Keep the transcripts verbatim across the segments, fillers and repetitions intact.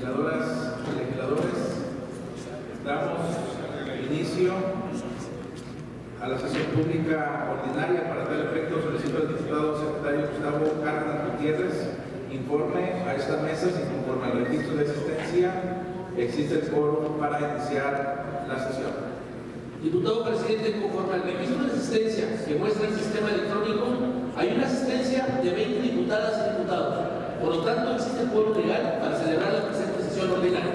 legisladoras y legisladores, damos inicio a la sesión pública ordinaria. Para tal efecto solicito al diputado secretario Gustavo Cárdenas Gutiérrez informe a esta mesa si conforme al registro de asistencia existe el quórum para iniciar la sesión. Diputado presidente, conforme al registro de asistencia que muestra el sistema electrónico, hay una asistencia de veinte diputadas y diputados. Por lo tanto, existe el quórum legal para celebrar la presente sesión ordinaria.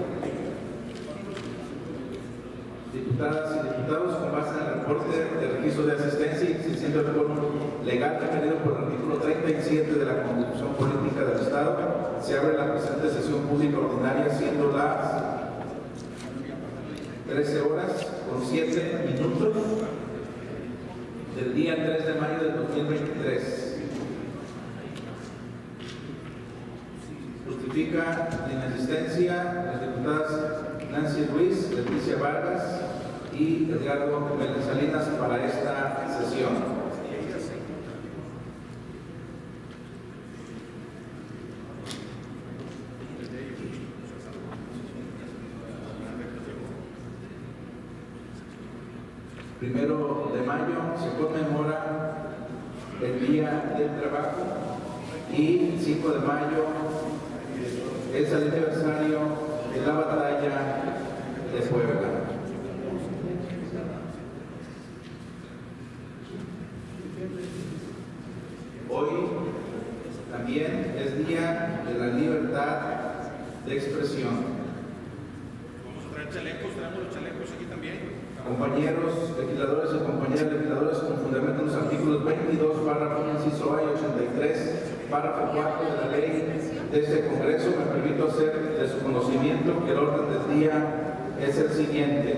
Diputadas y diputados, con base en el reporte de registro de asistencia y existiendo el quórum legal referido por el artículo treinta y siete de la Constitución Política del Estado, se abre la presente sesión pública ordinaria siendo las trece horas con siete minutos del día tres de mayo del dos mil veintitrés. Justifica la inasistencia las diputadas Nancy Ruiz, Leticia Vargas y Edgardo Jiménez Salinas para esta sesión. Primero de mayo se conmemora el Día del Trabajo y cinco de mayo es el aniversario de la batalla de Puebla. Hoy también es Día de la Libertad de Expresión. Vamos a traer chalecos, traemos los chalecos aquí también. Compañeros legisladores y compañeras legisladoras, con fundamento en los artículos veintidós, párrafo inciso A y ochenta y tres, párrafo cuatro de la ley de este Congreso, me permito hacer de su conocimiento que el orden del día es el siguiente.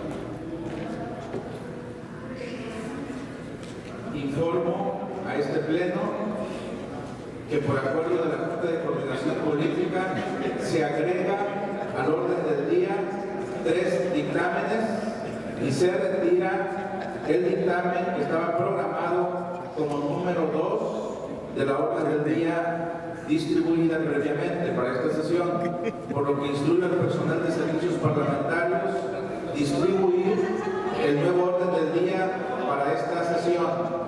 Informo a este Pleno que por acuerdo de la Junta de Coordinación Política se agrega al orden del día tres dictámenes y se retira el dictamen que estaba programado como número dos de la orden del día distribuida previamente para esta sesión, por lo que instruye al personal de servicios parlamentarios distribuir el nuevo orden del día para esta sesión.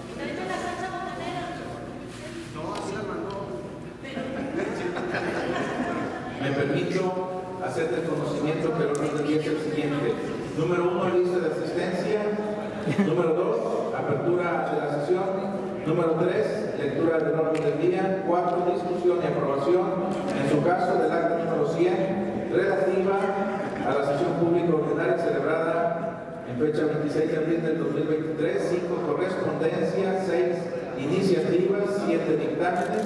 Me permito hacer de conocimiento que el orden del día es el siguiente. Número uno, lista de asistencia. Número dos, apertura de la sesión. Número tres, lectura del orden del día. Cuatro, discusión y aprobación, en su caso, del acta número cien, relativa a la sesión pública ordinaria celebrada en fecha veintiséis de abril del dos mil veintitrés. Cinco, correspondencia. Seis, iniciativas. Siete, dictámenes.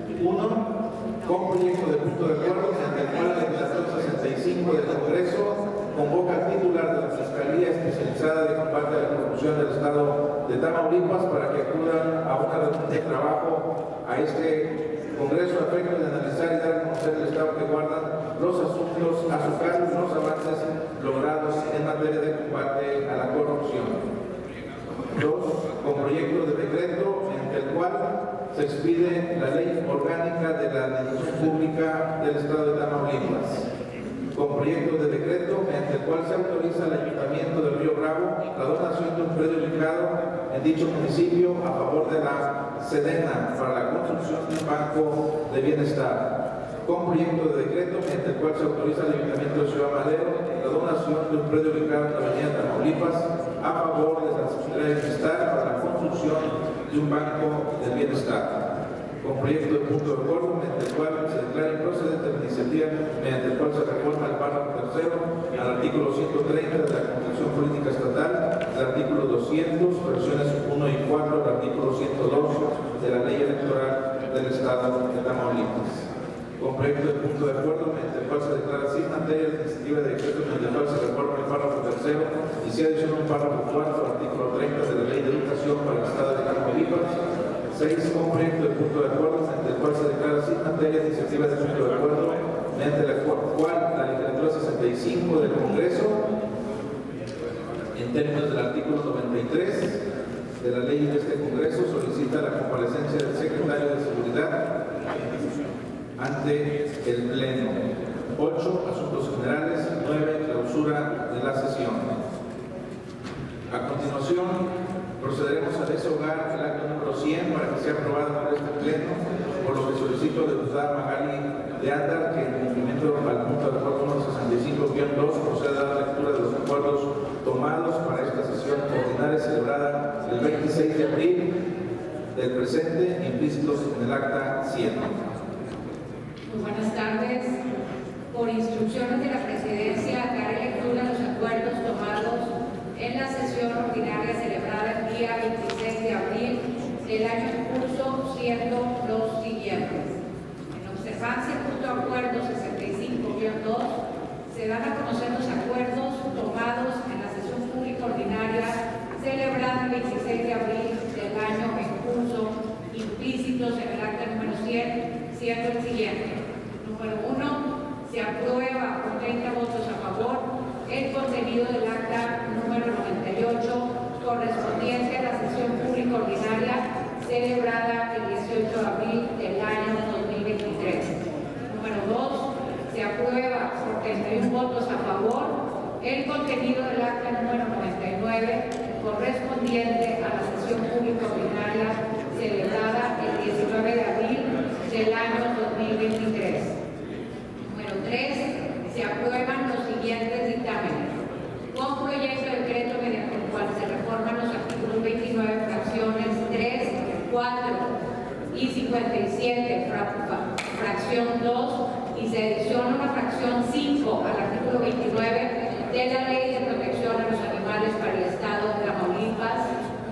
Uno, con proyecto de punto de acuerdo mediante el cual la legislación sesenta y cinco del Congreso convoca al titular de la Fiscalía Especializada de Combate a la Corrupción del Estado de Tamaulipas para que acudan a una reunión de trabajo a este Congreso a efecto de analizar y dar a conocer el estado que guardan los asuntos a su cargo y los avances logrados en materia de combate a la corrupción. Dos, con proyecto de decreto mediante el cual se expide la Ley Orgánica de la Administración Pública del Estado de Tamaulipas. Con proyecto de decreto mediante el cual se autoriza al Ayuntamiento de Río Bravo la donación de un predio ubicado en dicho municipio a favor de la Sedena para la construcción de un banco de bienestar. Con proyecto de decreto mediante el cual se autoriza al Ayuntamiento de Ciudad Madero la donación de un predio ubicado en la avenida Tamaulipas a favor de la Secretaría de Bienestar para la construcción de un banco de bienestar. Con proyecto de punto de acuerdo mediante el cual se declara improcedente la iniciativa mediante el cual se reforma el párrafo tercero al artículo ciento treinta de la Constitución Política Estatal, el artículo doscientos, versiones uno y cuatro, el artículo ciento dos de la Ley Electoral del Estado de Tamaulipas. Con proyecto de punto de acuerdo mediante el cual se declara sin materia la iniciativa de decreto mediante el cual se reforma el párrafo tercero y se adiciona un párrafo cuarto al artículo treinta de la Ley de Educación para el Estado de Tamaulipas. Seis, con proyecto de punto de acuerdo mediante el cual se declara sin materia la iniciativa de punto de acuerdo mediante la cual la legislatura sesenta y cinco del Congreso, en términos del artículo noventa y tres de la ley de este Congreso, solicita la comparecencia del secretario de Seguridad ante el Pleno. ocho, asuntos generales. nueve, clausura de la sesión. A continuación, procederemos a desahogar el acto número cien para que sea aprobado por este pleno, por lo que solicito a la diputada Magali de Anda que en cumplimiento al punto de acuerdo número sesenta y cinco guión dos proceda a dar lectura de los acuerdos tomados para esta sesión ordinaria celebrada el veintiséis de abril del presente, implícitos en el acta cien. Muy buenas tardes. Por instrucciones de la Presidencia, daré lectura a los acuerdos tomados en la sesión ordinaria celebrada el día veintiséis de abril del año en curso, siendo los siguientes. En observancia al punto acuerdo sesenta y cinco guión dos, se dan a conocer los acuerdos tomados en la sesión pública ordinaria celebrada el veintiséis de abril del año en curso, implícitos en el acta número cien, siendo el siguiente. Número uno, se aprueba con treinta votos a favor el contenido del acta número noventa y ocho correspondiente a la sesión pública ordinaria celebrada el dieciocho de abril del año dos mil veintitrés. Número dos, se aprueba por treinta y uno votos a favor el contenido del acta número noventa y nueve correspondiente a la sesión pública ordinaria celebrada el diecinueve de abril del año dos mil veintitrés. Número tres, se aprueban los siguientes dictámenes. Con proyecto de decreto mediante el cual se reforman los artículos veintinueve, fracciones tres, cuatro y cincuenta y siete, fra, fracción dos, y se adiciona una fracción cinco al artículo veintinueve de la Ley de Protección a los Animales para el Estado de Tamaulipas.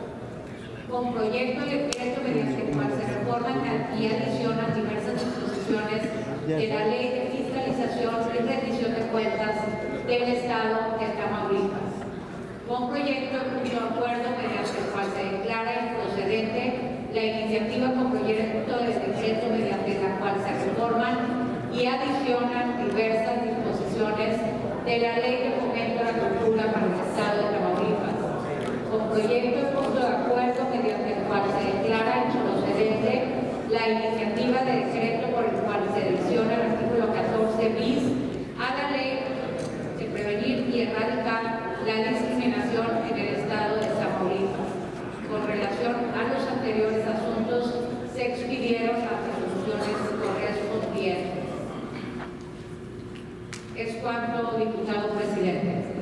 Con proyecto de decreto mediante el cual se reforman y adicionan diversas disposiciones de la Ley de Fiscalización y Rendición de Cuentas del Estado de Tamaulipas. Con proyecto de acuerdo mediante el cual se declara improcedente la iniciativa con proyecto de decreto mediante la cual se reforman y adicionan diversas disposiciones de la Ley de Fomento a la Cultura para el Estado de Tamaulipas. Con proyecto de punto de acuerdo mediante el cual se declara improcedente la iniciativa de decreto por el cual se adiciona el artículo catorce bis a la Ley de Prevenir y Erradicar la Discriminación en el Estado de Tamaulipas. Con relación a los anteriores asuntos, se expidieron las resoluciones correspondientes. Es cuanto, diputado presidente.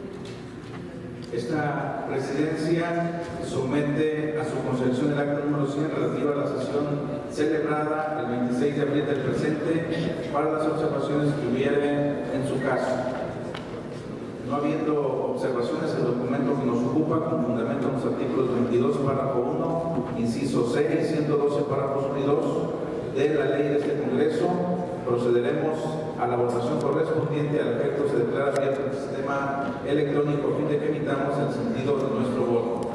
Esta presidencia somete a su consideración el acta número cien relativa a la sesión celebrada el veintiséis de abril del presente para las observaciones que hubiere en su caso. No habiendo observaciones, el documento que nos ocupa, con fundamento en los artículos veintidós, párrafo uno, inciso seis, ciento doce, párrafos uno y dos de la ley de este Congreso, procederemos a la votación correspondiente. Al efecto se declara abierto el sistema electrónico a fin de que emitamos el sentido de nuestro voto.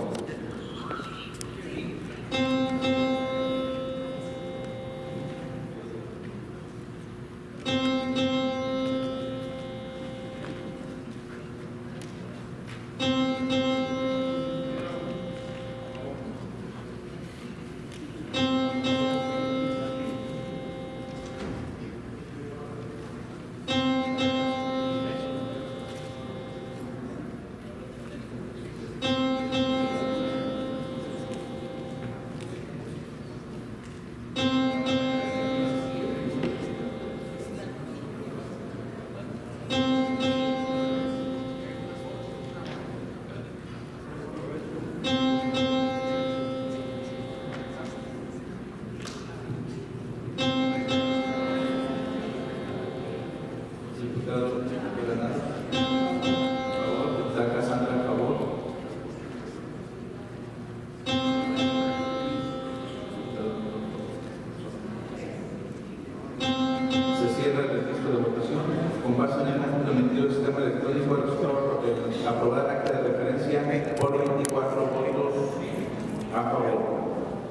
Aprobar acta de referencia por veinticuatro votos a favor.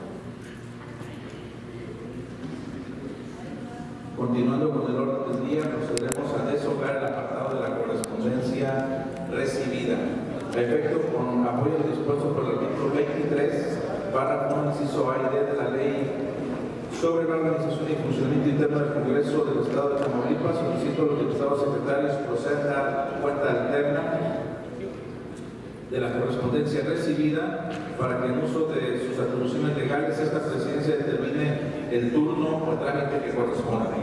Continuando con el orden del día, procederemos a deshojar el apartado de la correspondencia recibida. A efecto, con apoyo dispuesto por el artículo veintitrés, párrafo inciso A y D de la Ley sobre la organización y funcionamiento interno del Congreso del Estado de Tamaulipas. Solicito a los diputados secretarios procedan a dar cuenta alterna de la correspondencia recibida para que en uso de sus atribuciones legales esta presidencia determine el turno o trámite que corresponda.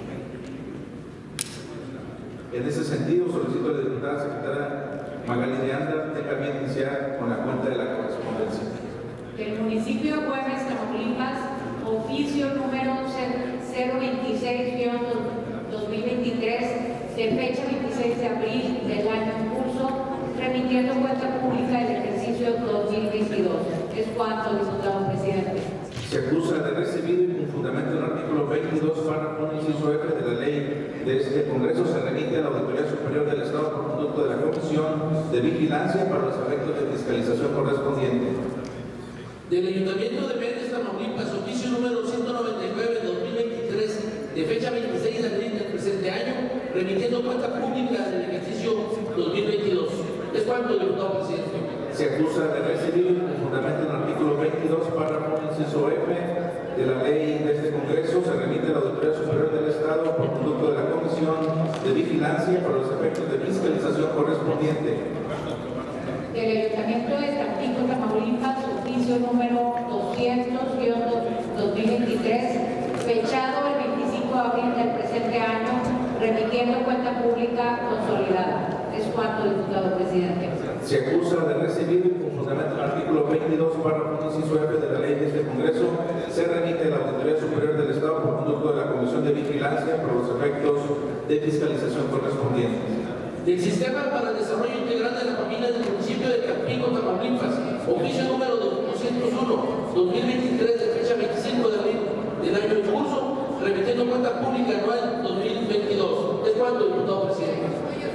En ese sentido, solicito a la diputada secretaria Magali de Anda tenga bien iniciar con la cuenta de la correspondencia. Del municipio de Güemes, Tamaulipas, oficio número cero veintiséis guión dos mil veintitrés, de fecha veintiséis de abril del año en curso, remitiendo cuenta pública del ejercicio dos mil veintidós. Es cuanto, diputado presidente. Se acusa de recibido y con fundamento en el artículo veintidós, párrafo inciso F de la ley de este Congreso, se remite a la Auditoría Superior del Estado por conducto de la Comisión de Vigilancia para los efectos de fiscalización correspondiente. Del Ayuntamiento de Méndez, Tamaulipas, oficio número ciento noventa y nueve de dos mil veintitrés, de fecha veintiséis de abril del presente año, remitiendo cuenta pública del ejercicio dos mil veintidós. Es cuanto, diputado presidente. Se acusa de recibir con fundamento en el artículo veintidós, párrafo inciso F de la ley de este Congreso, se remite a la Auditoría Superior del Estado por conducto de la Comisión de Vigilancia para los efectos de fiscalización correspondiente. Del Ayuntamiento de Tampico, Tamaulipas, oficio número doscientos guión dos mil veintitrés, fechado el veinticinco de abril del presente año, remitiendo cuenta pública consolidada. Es cuanto, diputado presidente. Se acusa de recibir y con fundamento en el artículo veintidós, párrafo inciso F de la ley de este Congreso, se remite a la Auditoría Superior del Estado por conducto de la Comisión de Vigilancia para los efectos de fiscalización correspondientes. Del Sistema para el Desarrollo Integral de la Familia del municipio de Tampico, Tamaulipas, oficio número doscientos uno, dos mil veintitrés, de fecha veinticinco de abril del año en curso, remitiendo cuenta pública anual dos mil veintidós. Es cuanto, diputado presidente.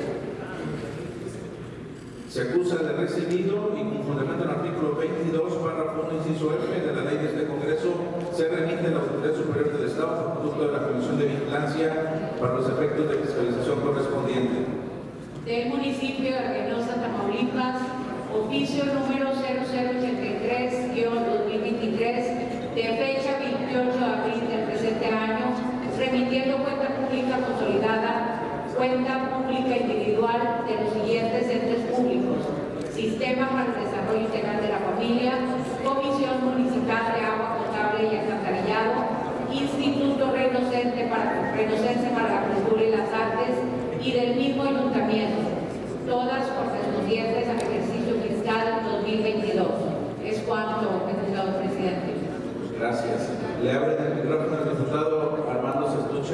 Se acusa de recibido y con fundamento en el artículo veintidós, párrafo uno, inciso F de la ley de este Congreso, se remite a la Auditoría Superior del Estado por conducto de la Comisión de Vigilancia para los efectos de fiscalización correspondiente. Del municipio de Reynosa, Tamaulipas, oficio número cero cero ochenta y tres guión dos mil veintitrés, de fecha veintiocho de abril del presente año, remitiendo cuenta pública consolidada, cuenta pública individual de los siguientes entes públicos: Sistema para el Desarrollo Integral de la Familia, Comisión Municipal de Agua Potable y Alcantarillado, Instituto Reynosense para, Reynosense para la Cultura y las Artes, y del mismo ayuntamiento, todas correspondientes al ejercicio fiscal dos mil veintidós. Es cuanto, diputado presidente. Gracias. Le abre el micrófono al diputado Armando Sestuche.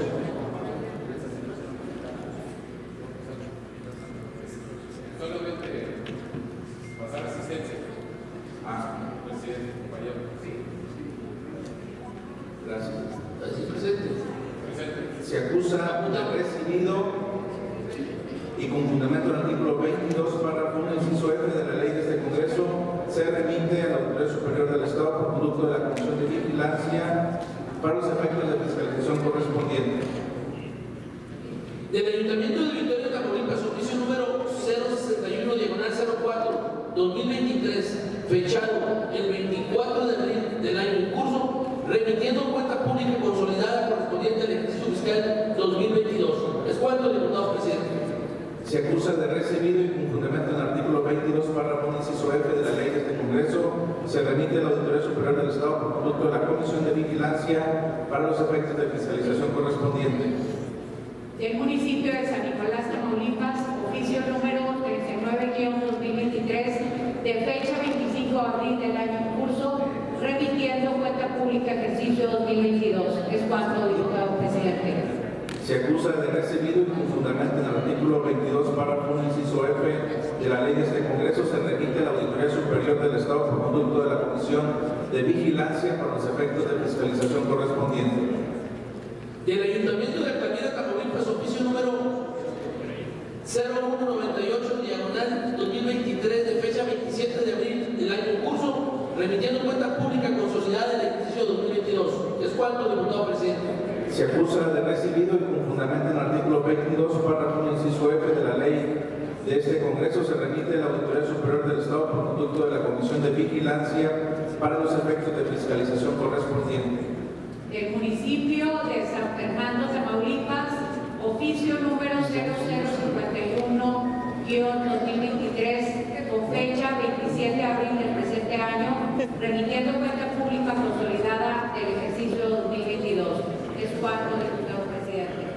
Solamente pasar asistencia. Ah, Presidente, compañero. Sí. gracias. Así presente. Presente. Se acusa de recibido y con fundamento en el artículo veintidós, párrafo uno, inciso F de la ley de este Congreso, se remite a la Auditoría Superior del Estado por conducto de la Comisión de Vigilancia para los efectos de fiscalización correspondiente. Del Ayuntamiento de Victoria, Tamaulipas, oficio número cero sesenta y uno, diagonal cero cuatro, dos mil veintitrés, fechado el veinticuatro de abril del año en curso, remitiendo cuenta pública consolidada correspondiente al ejercicio fiscal dos mil veintidós. Es cuanto, diputado presidente. Se acusa de recibido y con fundamento en el artículo veintidós, párrafo uno, inciso F de la ley de este Congreso, se remite a la Auditoría Superior del Estado por conducto de la Comisión de Vigilancia para los efectos de fiscalización correspondiente. Del municipio de San Nicolás, Tamaulipas, oficio número treinta y nueve guión dos mil veintitrés, de fecha veinticinco de abril del año en curso, remitiendo cuenta pública ejercicio dos mil veintidós. Es cuanto, diputado presidente. Se acusa de recibido y con fundamento en el artículo veintidós, párrafo uno, inciso F de la ley de este Congreso, se remite a la Auditoría Superior del Estado por conducto de la Comisión de Vigilancia para los efectos de fiscalización correspondiente. Del Ayuntamiento de Altamira, Tamaulipas, oficio número cero uno noventa y ocho, diagonal dos mil veintitrés, de fecha veintisiete de abril del año en curso, remitiendo cuenta pública consolidada del ejercicio dos mil veintidós. Es cuanto, diputado presidente. Se acusa de recibido y con fundamento en el artículo veintidós, párrafo uno, inciso F de la ley de este Congreso, se remite a la Auditoría Superior del Estado por conducto de la Comisión de Vigilancia para los efectos de fiscalización correspondiente. del municipio de San Fernando, Tamaulipas, oficio número cero cero cincuenta y uno guión dos mil veintitrés, con fecha veintisiete de abril del presente año, remitiendo cuenta pública consolidada del ejercicio dos mil veintidós. Es cuanto, diputado presidente.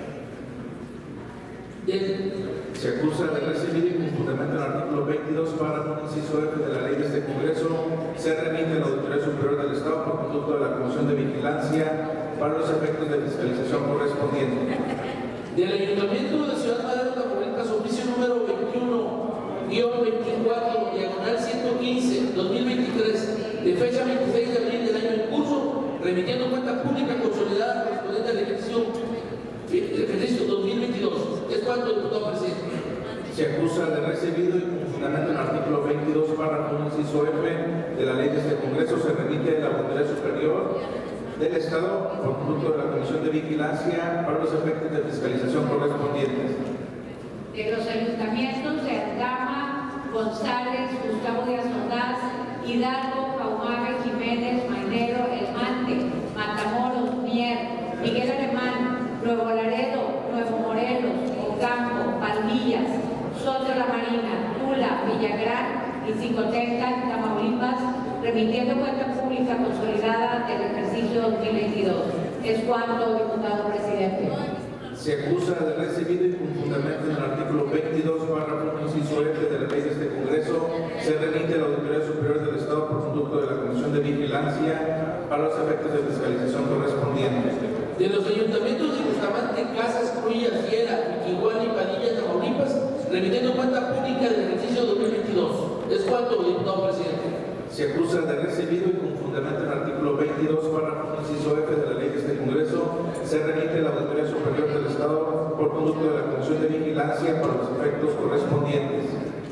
Se acusa de recibir y con fundamento en el artículo veintidós, párrafo inciso F de la ley de este Congreso, se remite a la Auditoría Superior del Estado por conducto de la Comisión de Vigilancia para los efectos de fiscalización correspondientes. Del Ayuntamiento de Ciudad Madero, Tamaulipas, oficio número veintiuno guión veinticuatro, diagonal ciento quince, dos mil veintitrés, de fecha veintiséis de abril del año en curso, remitiendo cuenta pública consolidada correspondiente al ejercicio, ejercicio dos mil veintidós. Es cuanto, diputado presidente. Se acusa de recibido y con fundamento en el artículo veintidós, párrafo inciso F de la ley de este Congreso, se remite a la Auditoría Superior del Estado por conducto de la Comisión de Vigilancia para los efectos de fiscalización correspondientes. De los ayuntamientos de Aldama, González, Gustavo Díaz Ordaz, Hidalgo, Ahumada, Jiménez, Mainero, El Mante, Matamoros, Mier, Miguel Alemán, Nuevo Laredo, Nuevo Morelos, Ocampo, Palmillas, Soto La Marina, Tula, Villagrán y Xicotenca, Tamaulipas, remitiendo cuenta pública consolidada del ejercicio dos mil veintidós. Es cuanto, diputado presidente. Se acusa de recibido y con fundamento en el artículo veintidós, párrafo inciso F de la ley de este Congreso, se remite a la Auditoría Superior del Estado por conducto de la Comisión de Vigilancia para los efectos de fiscalización correspondientes. De los ayuntamientos de Bustamante, Casas, Cruillas, Fiera, Igual y Padilla, Tamaulipas, remitiendo cuenta pública del ejercicio dos mil veintidós. Es cuanto, diputado presidente. Se acusa de recibido y con fundamento en el artículo veintidós, párrafo inciso F de la ley de este Congreso, se remite a la Auditoría Superior del Estado por conducto de la Comisión de Vigilancia para los efectos correspondientes.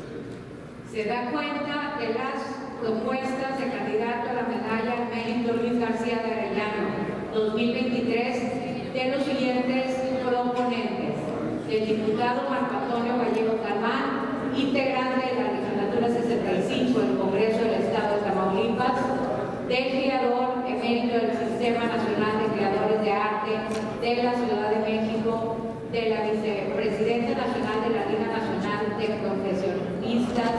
Se da cuenta de las propuestas de candidato a la medalla al mérito Luis García de Arellano dos mil veintitrés de los siguientes proponentes: el diputado Marco Antonio Gallego Galván, integrante de la legislatura sesenta y cinco del Congreso del Estado de Tamaulipas, del creador emérito del Sistema Nacional de Creadores de Arte de la Ciudad de México, de la vicepresidenta nacional de la Liga Nacional de Profesionistas,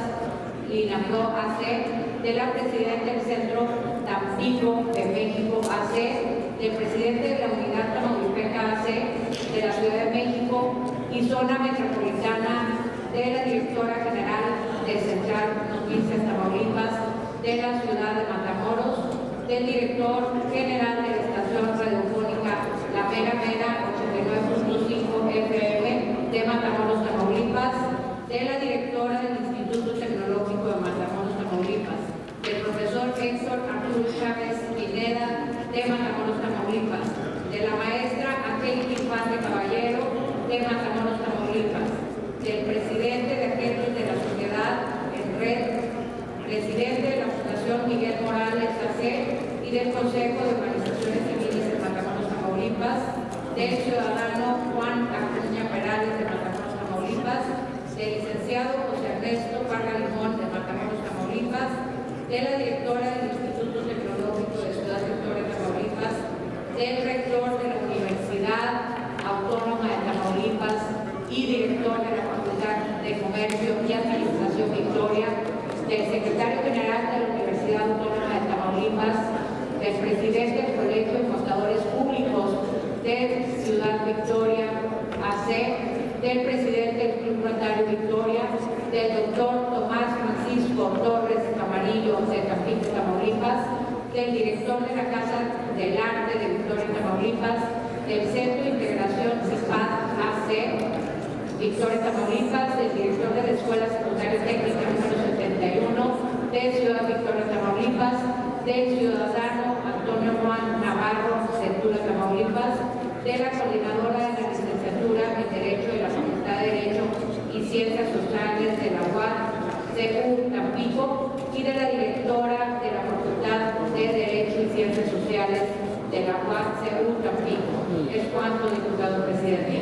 LINAPRO A C, de la presidenta del Centro Tampico de México A C, del presidente de la Unidad Tamaulipeca A C de la Ciudad de México y Zona Metropolitana, de la directora general de Central Noticias Tamaulipas de la ciudad de Matamoros, del director general de la estación radiofónica La Mera Mera ochenta y nueve punto cinco F M de Matamoros, Tamaulipas, de la directora del Instituto Tecnológico de Matamoros, Tamaulipas, del profesor Héctor Arturo Chávez Pineda de Matamoros, Tamaulipas, de la maestra Angélica Infante Caballero de Matamoros, Tamaulipas, del presidente de Agentes de la Sociedad en Red, presidente de la Fundación Miguel Morales A C y del Consejo de Organizaciones Civiles de Matamoros, Tamaulipas, del ciudadano Juan Acuña Perales de Matamoros, Tamaulipas, del licenciado José Ernesto Parga Limón de Matamoros, Tamaulipas, de la directora del Instituto Tecnológico de Ciudad Victoria, Tamaulipas, del rector de la Universidad Autónoma de Tamaulipas y director de la Facultad de Comercio y Administración Victoria, del secretario general de la Universidad Autónoma de Tamaulipas, del presidente del Colegio de Contadores Públicos de Ciudad Victoria A C, del presidente del Club Rotario Victoria, del doctor Tomás Francisco Torres Camarillo de Tampico, Tamaulipas, del director de la Casa del Arte de Victoria, Tamaulipas, del Centro de Integración CIPAD A C, Victoria, Tamaulipas, del director de la Escuela Secundaria Técnica número setenta y uno de Ciudad Victoria, Tamaulipas, del ciudadano Antonio Juan Navarro, Centura, Tamaulipas, de la coordinadora de la licenciatura en Derecho de la Facultad de Derecho y Ciencias Sociales de la U A C U Tampico y de la directora de la Facultad de Derecho y Ciencias Sociales de la U A C U Tampico. Es cuanto, diputado presidente.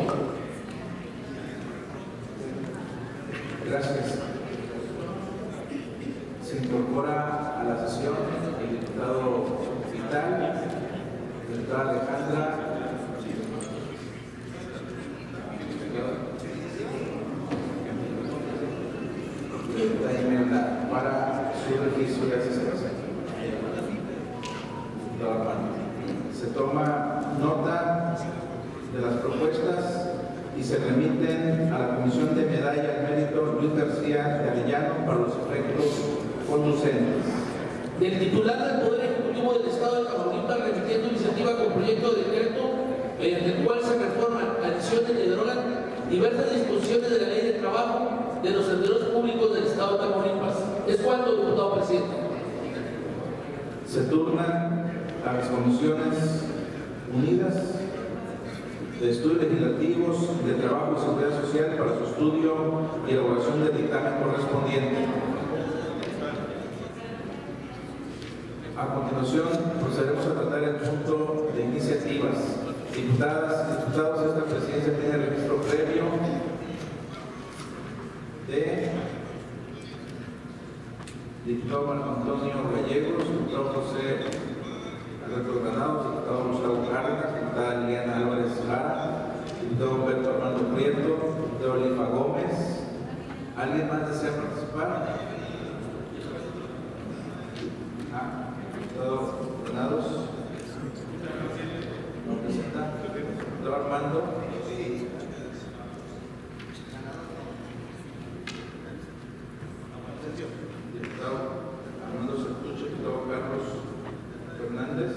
Gracias. Se incorpora a la sesión el diputado Vital, el diputado Alejandro. de las propuestas y se remiten a la Comisión de Medalla al Mérito Luis García de Arellano para los efectos conducentes. Del titular del Poder Ejecutivo del Estado de Tamaulipas remitiendo iniciativa con proyecto de decreto mediante el cual se reforman, adiciones y derogan diversas disposiciones de la Ley de Trabajo de los servidores públicos del Estado de Tamaulipas. ¿Es cuánto, diputado presidente? Se turnan a las comisiones unidas de estudios legislativos, de trabajo y seguridad social para su estudio y elaboración del dictamen correspondiente. A continuación, procederemos a tratar el punto de iniciativas. Diputadas y diputados, esta presidencia tiene registro previo de diputado Marco Antonio Gallegos, diputado José Alberto Granados, diputado Gustavo Cárdenas, diputada Liliana Álvarez Lara, diputado Humberto Armando Prieto, diputado Oliva Gómez. ¿Alguien más desea participar? Ah, diputado Granados. ¿No presenta? Diputado Armando. Sí. Diputado Armando Sertuche, diputado Carlos Fernández.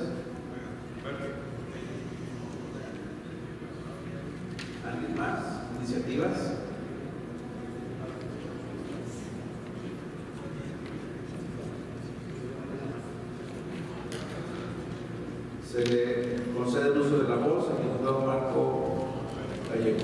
¿Alguien más? ¿Iniciativas? Se le concede el uso de la voz al diputado Marco Gallegos.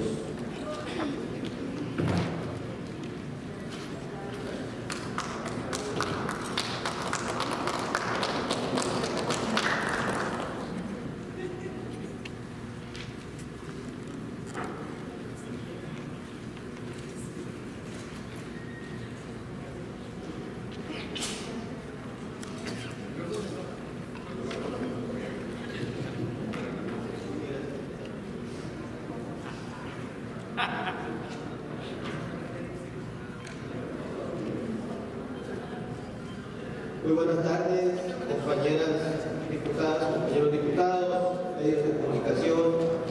Muy buenas tardes, compañeras diputadas, compañeros diputados, medios de comunicación,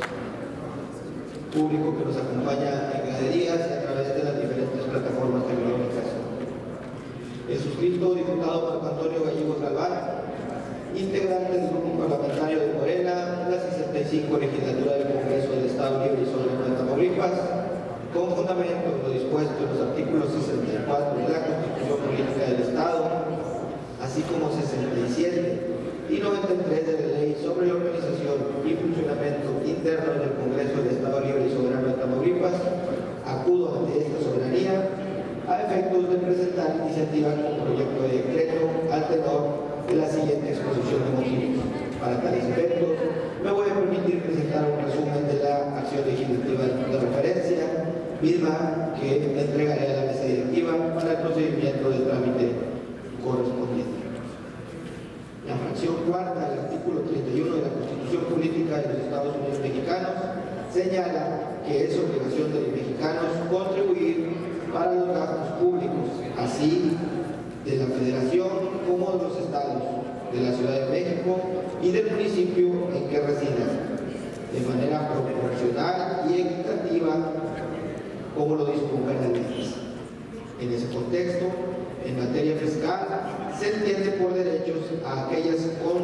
público que nos acompaña en galerías y a través de las diferentes plataformas tecnológicas. El suscrito diputado Marco Antonio Gallegos Galván, integrante del grupo parlamentario de Morena en la sesenta y cinco legislatura del Congreso del Estado Libre y Soberano de Tamaulipas, con fundamento en lo dispuesto en los artículos sesenta y cuatro de la Constitución Política del Estado, así como sesenta y siete y noventa y tres de la Ley sobre la Organización y Funcionamiento Interno del Congreso del Estado Libre y Soberano de Tamaulipas, acudo ante esta soberanía a efectos de presentar iniciativa con proyecto de decreto al tenor de la siguiente exposición de motivos. Para tales efectos, me voy a permitir presentar un resumen de la acción legislativa de referencia, misma que entregaré a la mesa directiva para el procedimiento de trámite correspondiente. La fracción cuarta del artículo treinta y uno de la Constitución Política de los Estados Unidos Mexicanos señala que es obligación de los mexicanos contribuir para los gastos públicos, así de la Federación como de los estados, de la Ciudad de México y del municipio en que residen, de manera proporcional y equitativa como lo dispongan las leyes. En ese contexto, en materia fiscal, se entiende por derechos a aquellas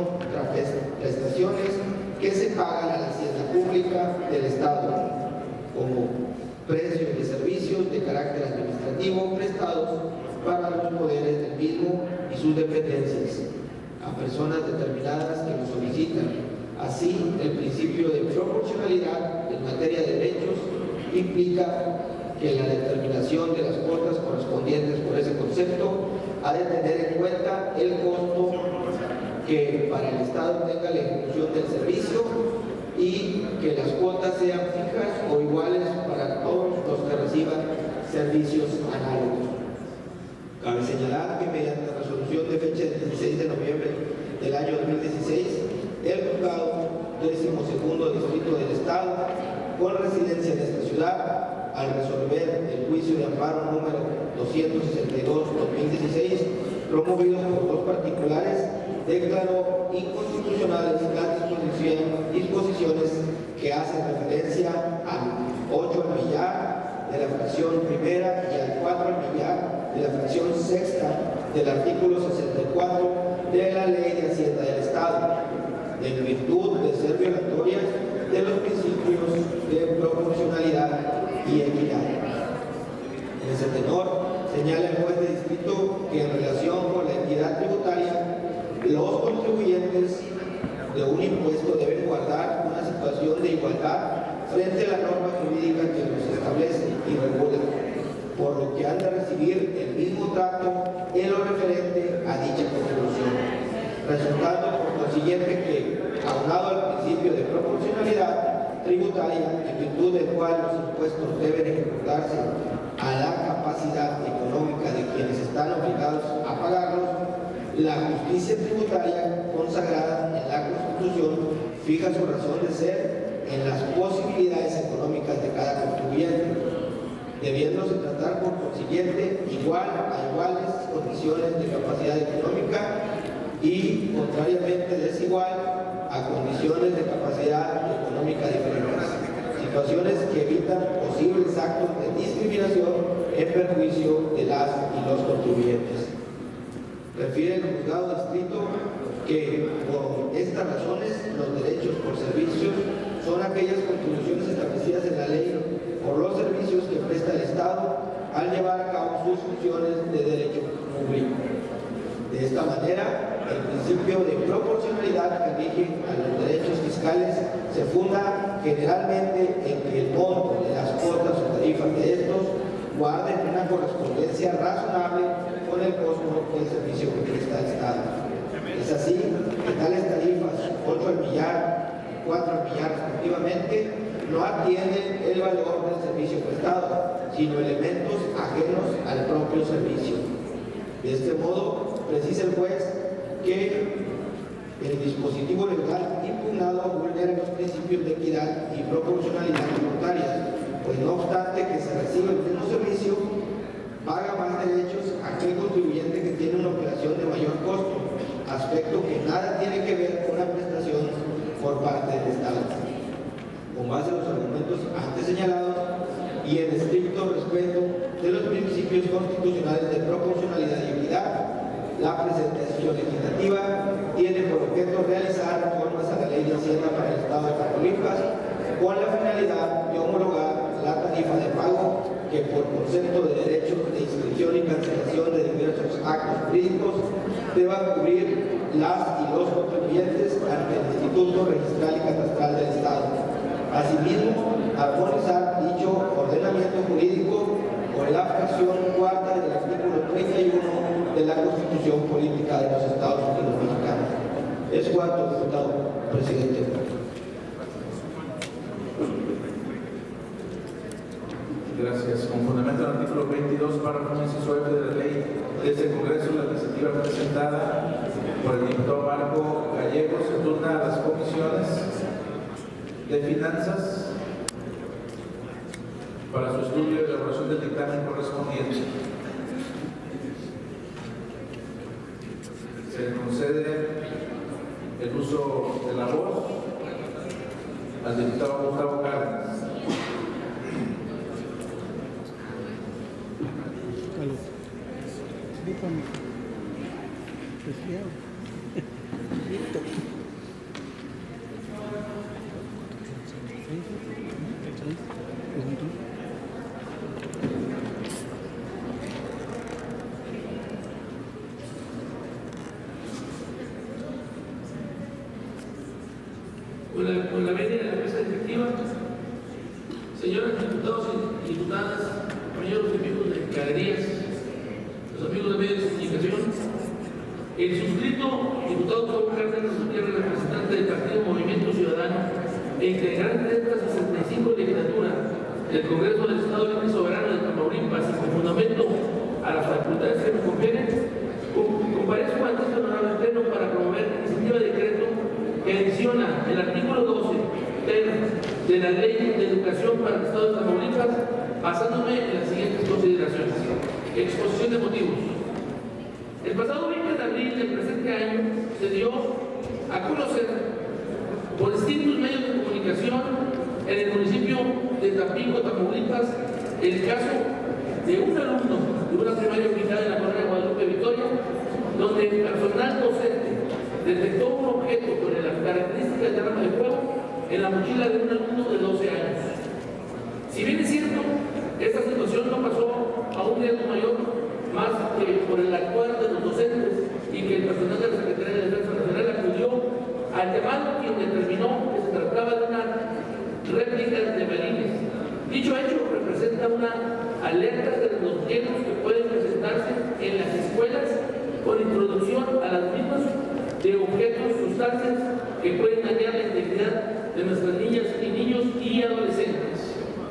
contraprestaciones que se pagan a la hacienda pública del Estado, como precios de servicios de carácter administrativo prestados para los poderes del mismo y sus dependencias, a personas determinadas que lo solicitan. Así, el principio de proporcionalidad en materia de derechos implica que la determinación de las cuotas correspondientes por ese concepto ha de tener en cuenta el costo que para el Estado tenga la ejecución del servicio y que las cuotas sean fijas o iguales para todos los que reciban servicios análogos. Cabe señalar que mediante resolución de fecha del dieciséis de noviembre del año dos mil dieciséis, el juzgado decimosegundo distrito del Estado, con residencia en esta ciudad, al resolver el juicio de amparo número doscientos sesenta y dos barra dos mil dieciséis, promovido por dos particulares, declaró inconstitucionales las disposiciones que hacen referencia de la fracción primera y al cuatro al millar de la fracción sexta del artículo sesenta y cuatro de la Ley de Hacienda del Estado, en virtud de ser violatorias de los principios de proporcionalidad y equidad. En ese tenor, señala el juez de distrito que en relación con la equidad tributaria, los contribuyentes de un impuesto deben guardar una situación de igualdad frente a la norma jurídica que los establece y regula, por lo que han de recibir el mismo trato en lo referente a dicha contribución, resultando por consiguiente que, aunado al principio de proporcionalidad tributaria, en virtud del cual los impuestos deben ejecutarse a la capacidad económica de quienes están obligados a pagarlos, la justicia tributaria consagrada en la Constitución fija su razón de ser en las posibilidades económicas de cada contribuyente, debiéndose tratar por consiguiente igual a iguales condiciones de capacidad económica y, contrariamente, desigual a condiciones de capacidad económica diferentes, situaciones que evitan posibles actos de discriminación en perjuicio de las y los contribuyentes. Refiere el juzgado distrito que, por estas razones, los derechos por servicios son aquellas contribuciones establecidas en la ley por los servicios que presta el Estado al llevar a cabo sus funciones de derecho público. De esta manera, el principio de proporcionalidad que rige a los derechos fiscales se funda generalmente en que el monto de las cuotas o tarifas de estos guarden una correspondencia razonable con el costo del servicio que presta el Estado. Es así que tales tarifas, ocho al millar y cuatro al millar respectivamente, no atienden el valor del servicio prestado, sino elementos ajenos al propio servicio. De este modo, precisa el juez que el dispositivo legal impugnado vulnera los principios de equidad y proporcionalidad tributarias, pues no obstante que se reciba el mismo servicio, paga más derechos aquel contribuyente que tiene una operación de mayor costo, aspecto que nada tiene que ver con la prestación por parte del Estado. Con base en los argumentos antes señalados y en estricto respeto de los principios constitucionales de proporcionalidad y equidad, la presente sesión legislativa tiene por objeto realizar reformas a la Ley de Hacienda para el Estado de Tamaulipas con la finalidad de homologar la tarifa de pago que, por concepto de derechos de inscripción y cancelación de diversos actos jurídicos, deba cubrir las y los contribuyentes ante el Instituto Registral y Catastral del Estado. Asimismo, armonizar dicho ordenamiento jurídico con la fracción cuarta del artículo treinta y uno de la Constitución Política de los Estados Unidos Mexicanos. Es cuanto, diputado presidente. Gracias. Con fundamento del artículo veintidós, párrafo inciso F de la ley de este Congreso, la iniciativa presentada por el diputado Marco Gallego se turna a las comisiones de Finanzas para su estudio y elaboración del dictamen correspondiente. Se le concede el uso de la voz al diputado Gustavo Cárdenas. Con la, con la venia de la mesa directiva, señores diputados y diputadas, compañeros y amigos de galerías, los amigos de medios de comunicación, el suscrito diputado Gustavo Cárdenas Gutiérrez, representante del Partido Movimiento Ciudadano e integrante de esta sesenta y cinco legislatura del Congreso del Estado Libre y Soberano de Tamaulipas y con fundamento a las facultades que me confieren, comparezco ante este honorable pleno para promover la iniciativa de decreto que adiciona el artículo doce de la Ley de Educación para el Estado de Tamaulipas, basándome en las siguientes consideraciones. Exposición de motivos. El pasado veinte de abril del presente año se dio a conocer por distintos medios de comunicación en el municipio de Tampico, Tamaulipas, el caso de un alumno de una primaria ubicada en la colonia Guadalupe Victoria, donde el personal docente detectó un objeto con las características de arma de fuego en la mochila de un alumno de doce años. Si bien es cierto, esta situación no pasó a un riesgo mayor más que por el actuar de los docentes y que el personal de la Secretaría de Defensa Nacional acudió al llamado, quien determinó que se trataba de una réplica de balines. Dicho hecho representa una alerta de los riesgos que pueden presentarse en las escuelas con introducción a las mismas de objetos, sustancias que pueden dañar la integridad de nuestras niñas y niños y adolescentes.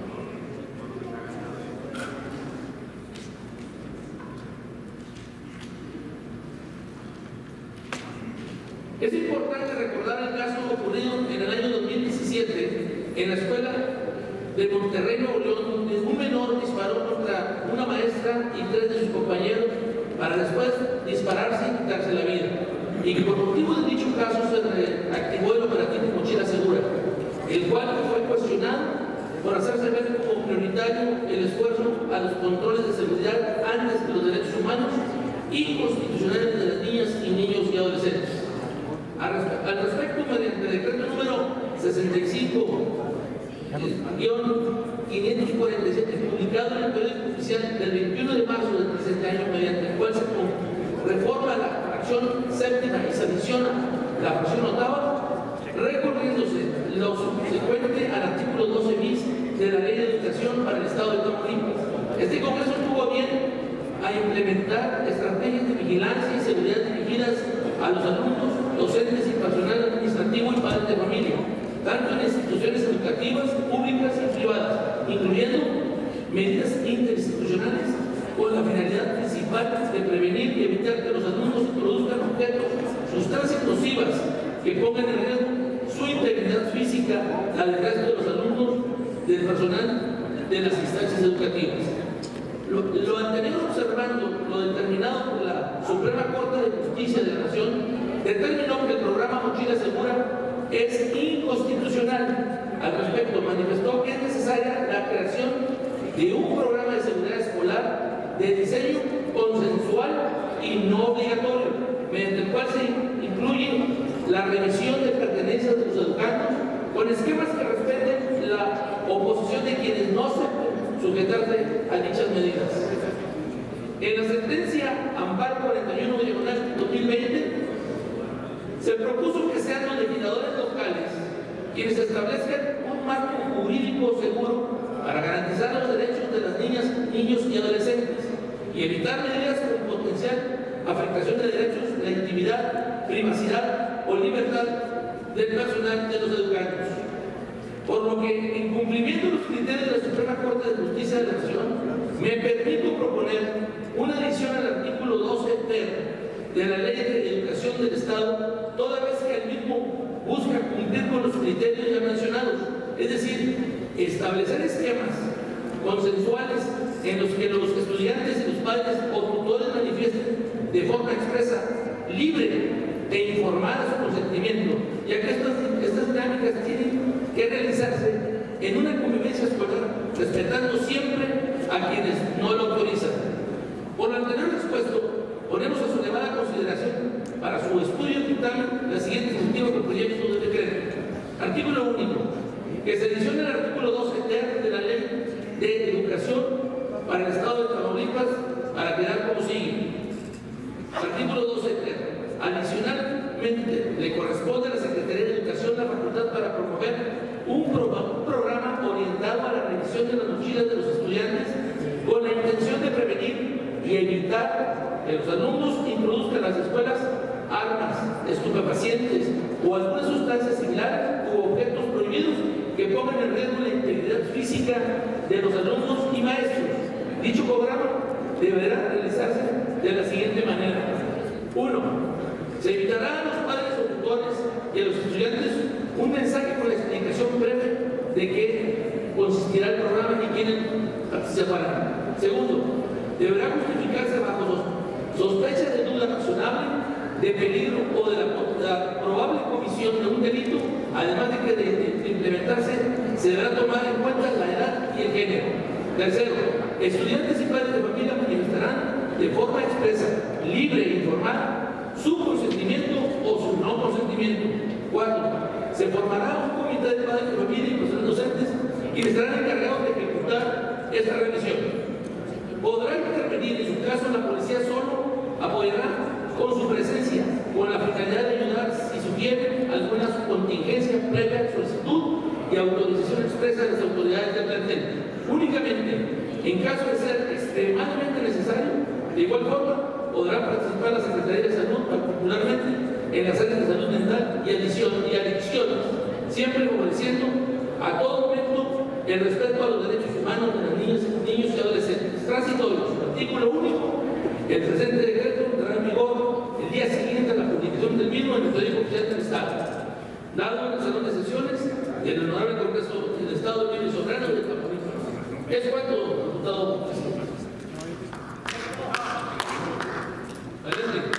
Es importante recordar el caso ocurrido en el año dos mil diecisiete en la escuela de Monterrey, Nuevo León, donde un menor disparó contra una maestra y tres de sus compañeros para después dispararse y quitarse la vida. Y que por motivo de dicho caso se reactivó el operativo Mochila Segura, el cual fue cuestionado por hacerse ver como prioritario el esfuerzo a los controles de seguridad antes que los derechos humanos y constitucionales de las niñas y niños y adolescentes. Al respecto, mediante el decreto número sesenta y cinco guión quinientos cuarenta y siete, publicado en el periódico oficial del veintiuno de marzo del presente año, mediante el cual se reforma la fracción séptima y se adiciona la fracción octava, recorriéndose lo subsecuente al artículo doce bis de la Ley de Educación para el Estado de Tamaulipas. Este Congreso tuvo a bien a implementar estrategias de vigilancia y seguridad dirigidas a los alumnos, docentes y personal administrativo y padres de familia, tanto en instituciones educativas, públicas y privadas, incluyendo medidas interinstitucionales con la finalidad principal de prevenir y evitar que los alumnos introduzcan objetos, sustancias nocivas que pongan en riesgo su integridad física, la del resto de los alumnos, del personal de las instancias educativas. Lo, lo anterior, observando lo determinado por la Suprema Corte de Justicia de la Nación, determinó que el programa Mochila Segura es inconstitucional. Al respecto, manifestó que es necesaria la creación de un programa de seguridad escolar de diseño consensual y no obligatorio, mediante el cual se incluye la revisión de pertenencias de los educandos con esquemas que respeten la oposición de quienes no se sujetarse a dichas medidas. En la sentencia Amparo cuarenta y uno diagonal dos mil veinte se propuso que sean los legisladores locales quienes establezcan un marco jurídico seguro para garantizar los derechos de las niñas, niños y adolescentes y evitar medidas con potencial afectación de derechos, la intimidad, privacidad o libertad del personal de los educandos. Por lo que, en cumplimiento de los criterios de la Suprema Corte de Justicia de la Nación, me permito proponer una adición al artículo doce ter de la Ley de Educación del Estado, toda vez que el mismo busca cumplir con los criterios ya mencionados, es decir, establecer esquemas consensuales en los que los estudiantes y los padres o tutores manifiesten de forma expresa, libre e informada su consentimiento, ya que estas, estas dinámicas tienen que realizarse en una convivencia escolar, respetando siempre a quienes no lo autorizan. Por lo anterior expuesto, ponemos a su elevada consideración para su estudio y dictamen la siguiente iniciativa del proyecto de decreto. Artículo único. Que se adicione el artículo doce ter de la Ley de Educación para el Estado de Tamaulipas para quedar como sigue. Artículo doce ter. Adicionalmente, le corresponde a la Secretaría de Educación la facultad para promover un, pro un programa orientado a la revisión de las mochilas de los estudiantes con la intención de prevenir y evitar que los alumnos introduzcan en las escuelas armas, estupefacientes o alguna sustancia similar u objetos prohibidos que pongan en riesgo la integridad física de los alumnos y maestros. Dicho programa deberá realizarse de la siguiente manera. uno. Se evitará a los padres o tutores y a los estudiantes un mensaje con la explicación breve de qué consistirá el programa y quiénes participarán. Segundo, deberá justificarse bajo sospecha de duda razonable, de peligro o de la, la probable comisión de un delito, además de que de, de, de implementarse se deberá tomar en cuenta la edad y el género. Tercero, estudiantes y padres de familia manifestarán de forma expresa, libre e informal su consentimiento o su no consentimiento. Cuatro, se formará un comité de padres de familia y personas docentes quienes estarán encargados de ejecutar esta revisión. Podrá intervenir, en su caso la policía solo apoyará con su presencia, con la finalidad de ayudar si sugiere alguna contingencia previa solicitud y autorización expresa de las autoridades del plantel. Únicamente, en caso de ser extremadamente necesario, de igual forma, podrá participar la Secretaría de Salud, particularmente en las áreas de salud mental y adicción y adicciones, siempre obedeciendo a todo momento el respeto a los derechos humanos de las niñas, niños y adolescentes. Transitorio, artículo único, el presente decreto entrará en vigor el día siguiente a la publicación del mismo en el Periódico Oficial del Estado, dado en el Salón de Sesiones y en el Honorable Congreso del Estado Libre y Soberano de Tamaulipas. Es cuanto, diputado presidente. Adelante.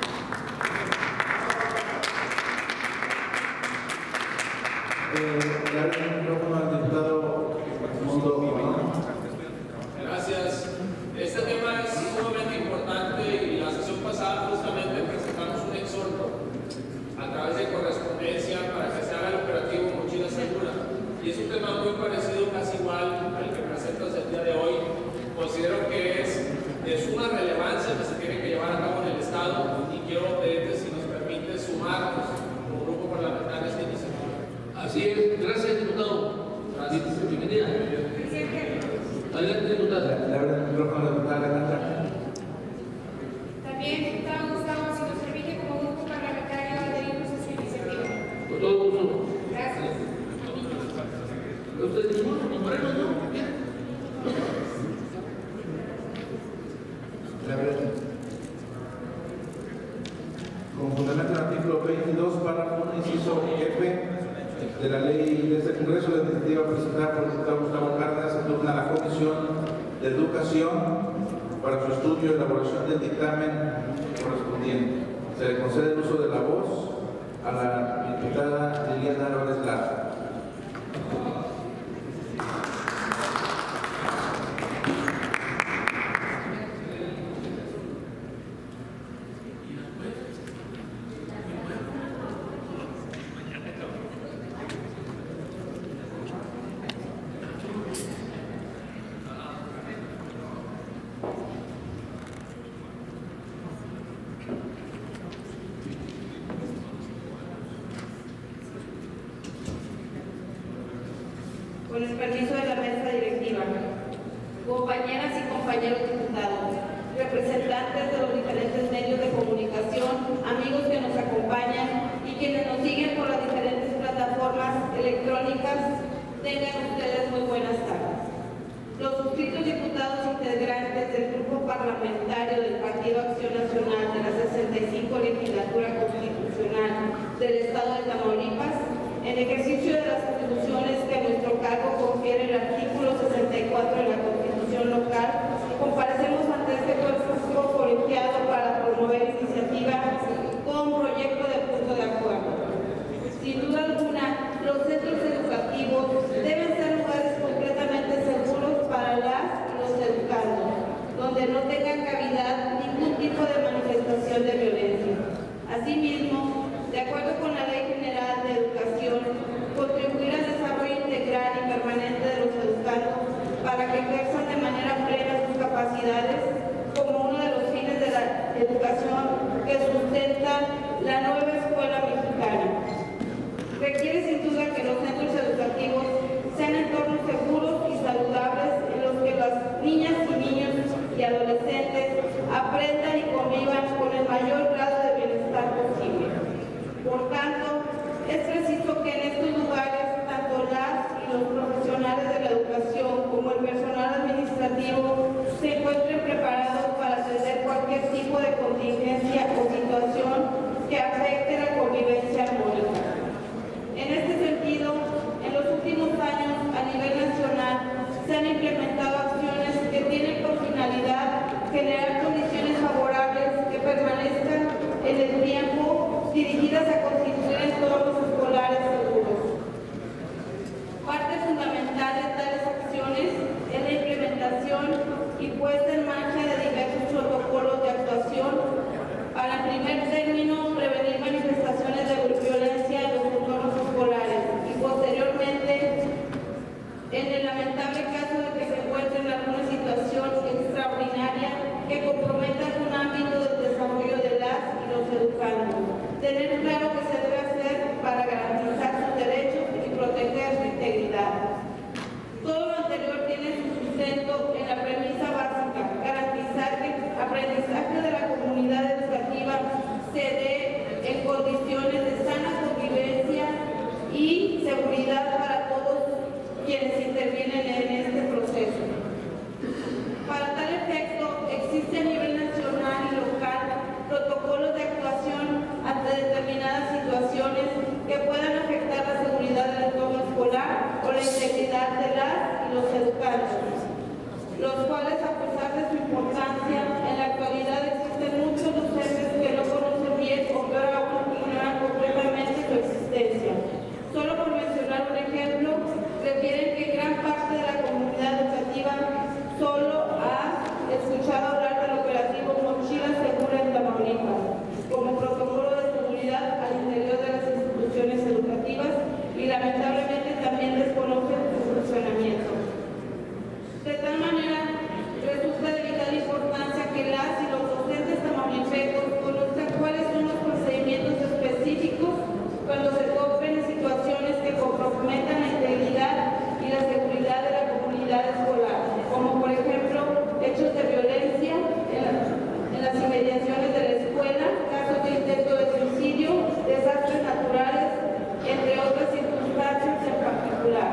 Eh, le abro el micrófono al diputado Mundo. Gracias. Este tema es sumamente importante y la sesión pasada justamente presentamos un exhorto a través de correspondencia para que se haga el operativo Mochila Segura. Y es un tema muy parecido, casi igual al que presentas el día de hoy. Considero que es de suma relevancia que se tiene que llevar a cabo en el Estado y quiero pedirte si nos permite sumarnos como grupo parlamentario a esta iniciativa. Así es, gracias, diputado. Gracias. Bienvenida. Adelante, diputada. Le abro el micrófono a la diputada Alejandra. También, diputado Gustavo, si nos permite como grupo parlamentario adherirnos a su iniciativa. Con todo gusto. Gracias. ¿Usted ninguno? ¿Los morenos no? Le abro el- Con fundamento en el artículo veintidós, párrafo uno, inciso F de la ley de este Congreso, la iniciativa presentada por el diputado Gustavo Cárdenas se turna a la Comisión de Educación para su estudio y elaboración del dictamen correspondiente. Se le concede el uso de la voz a la diputada Liliana Álvarez Lara. Con el permiso de la mesa directiva, compañeras y compañeros diputados, representantes de los diferentes medios de comunicación, amigos que nos acompañan y quienes nos siguen por las diferentes plataformas electrónicas, tengan ustedes muy buenas tardes. Los suscritos diputados integrantes del Grupo Parlamentario del Partido Acción Nacional de la sesenta y cinco Legislatura Constitucional del Estado de Tamaulipas, en ejercicio de las atribuciones que a nuestro cargo confiere el artículo sesenta y cuatro de la Constitución local, comparecemos ante este cuerpo colegiado para promover iniciativa con proyecto de punto de acuerdo. Sin duda alguna, los centros educativos deben ser lugares completamente seguros para las y los educandos, donde no tengan cavidad ningún tipo de manifestación de violencia. Asimismo, de acuerdo con la Ley General de Educación, contribuir al desarrollo integral y permanente de los educandos para que ejerzan de manera plena sus capacidades como uno de los fines de la educación que sustenta la nueva escuela mexicana. Requiere sin duda que los centros educativos sean entornos seguros y saludables en los que las niñas y niños y adolescentes aprendan y convivan con el mayor grado de bienestar posible. Por tanto, es preciso que en estos lugares, tanto las y los profesionales de la educación como el personal administrativo se encuentren preparados para atender cualquier tipo de contingencia o situación que afecte la convivencia armónica. En este sentido, en los últimos años, a nivel nacional, se han implementado acciones que tienen por finalidad generar condiciones favorables que permanezcan en el tiempo, dirigidas a constituir entornos escolares seguros. Parte fundamental de tales acciones es la implementación en el lamentable caso de que se encuentre en alguna situación extraordinaria que comprometa algún ámbito del desarrollo de las y los educandos. Tener claro qué se debe hacer para garantizar sus derechos y proteger su integridad. Todo lo anterior tiene su sustento en la premisa básica, garantizar que el aprendizaje de la comunidad educativa se dé en condiciones de sana convivencia y seguridad para todos quienes intervienen en este proceso. Para tal efecto, existe a nivel nacional y local protocolos de actuación ante determinadas situaciones que puedan afectar la seguridad del entorno escolar o la integridad de las y los educandos, los cuales, a pesar de su importancia, en la actualidad existen muchos docentes que no conocen bien o peor aún ignoran completamente su existencia. Solo por mencionar un ejemplo, refieren que gran parte de la comunidad educativa solo ha escuchado hablar del operativo Mochila Segura en Tamaulipas, como protocolo de seguridad al interior de las instituciones educativas y lamentablemente también desconocen su funcionamiento. De tal manera, resulta de vital importancia que las y los docentes tamaulipecos conozcan cuáles son los procedimientos específicos cuando se topen situaciones que comprometan la integridad y la seguridad de la comunidad escolar, como por ejemplo hechos de violencia en, la, en las inmediaciones de la escuela, casos de intento de suicidio, desastres naturales, entre otras circunstancias en particular.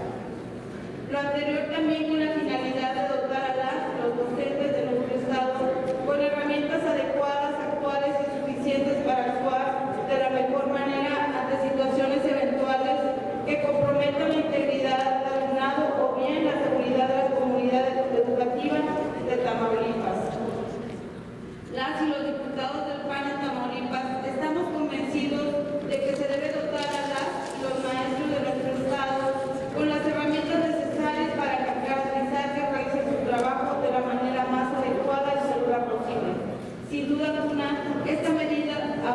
Lo anterior también con la finalidad de dotar a las y los docentes de nuestro Estado con herramientas adecuadas, actuales y suficientes para actuar de la mejor manera ante situaciones eventuales que comprometan la integridad del alumnado o bien la seguridad de la comunidad educativa de Tamaulipas. Las y los diputados del P A N en Tamaulipas estamos convencidos de que se debe dotar a las y los maestros de nuestro Estado con las herramientas necesarias para garantizar que realicen su trabajo de la manera más adecuada y segura posible. Sin duda alguna, esta medida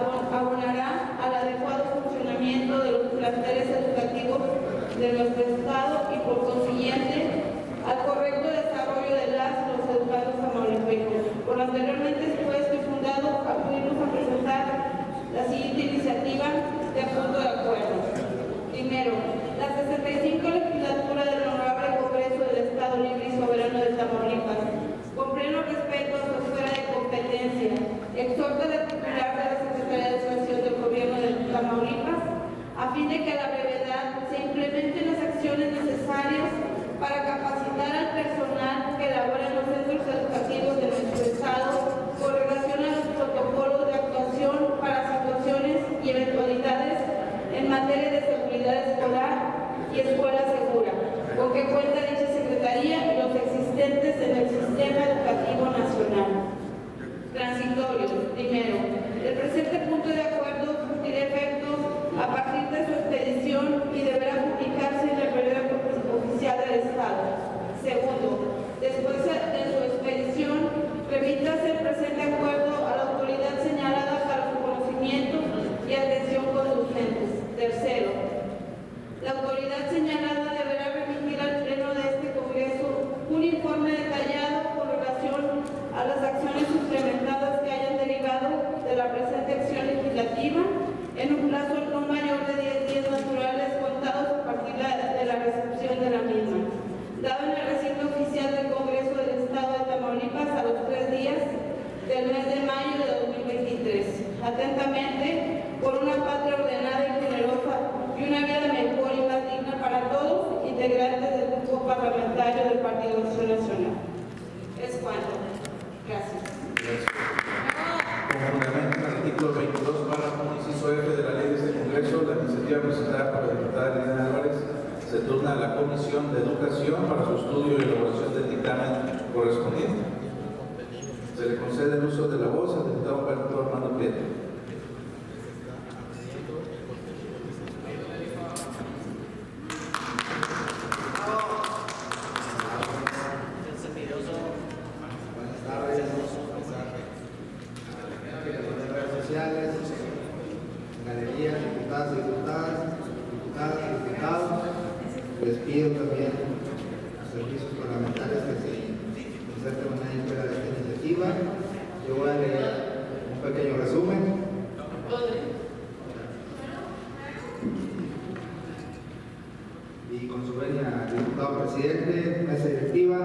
abonará al adecuado funcionamiento de los planteles educativos de nuestro Estado y, por consiguiente, al correcto desarrollo de las y los educandos tamaulipecos. Por lo anteriormente expuesto y fundado, acudimos a presentar la siguiente iniciativa de punto de acuerdo. Primero, la sesenta y cinco legislatura del Honorable Congreso del Estado Libre y Soberano de Tamaulipas, con pleno respeto a su esfera de competencia, exhorta al titular de la Secretaría de Educación del Gobierno de Tamaulipas a fin de que a la brevedad se implementen las acciones necesarias para capacitar al personal que labora en los centros educativos de nuestro Estado con relación a los protocolos de actuación para situaciones y eventualidades en materia de seguridad escolar y escuela segura, con que cuenta dicha Secretaría y los existentes en el sistema educativo nacional. Transitorios. Primero, el presente punto de acuerdo surtirá efectos a partir de su expedición y deberá publicarse en el periódico oficial del Estado. Segundo, después de su expedición, remítase el presente acuerdo a la autoridad señalada para su conocimiento y atención conducentes. Tercero, la autoridad señalada deberá remitir al Pleno de este Congreso un informe detallado con relación a las acciones implementadas que hayan derivado de la presente acción legislativa en un plazo no mayor de diez días naturales contados a partir de la recepción de la misma, dado en el recinto oficial del Congreso del Estado de Tamaulipas a los tres días del mes de mayo de dos mil veintitrés. Atentamente, por una patria ordenada y generosa y una vida mejor y más digna para todos, integrantes del grupo parlamentario del Partido Acción Nacional. Es cuanto. Gracias. Con fundamento en el artículo veintidós, párrafo inciso F de la ley de este Congreso, la iniciativa presentada por la diputada Liliana Álvarez se turna a la Comisión de Educación para su estudio y elaboración del dictamen correspondiente. Se le concede el uso de la voz al diputado Pedro Armando Prieto. Galerías, diputadas y diputadas, diputadas, diputados, les pido también diferente mesa directiva.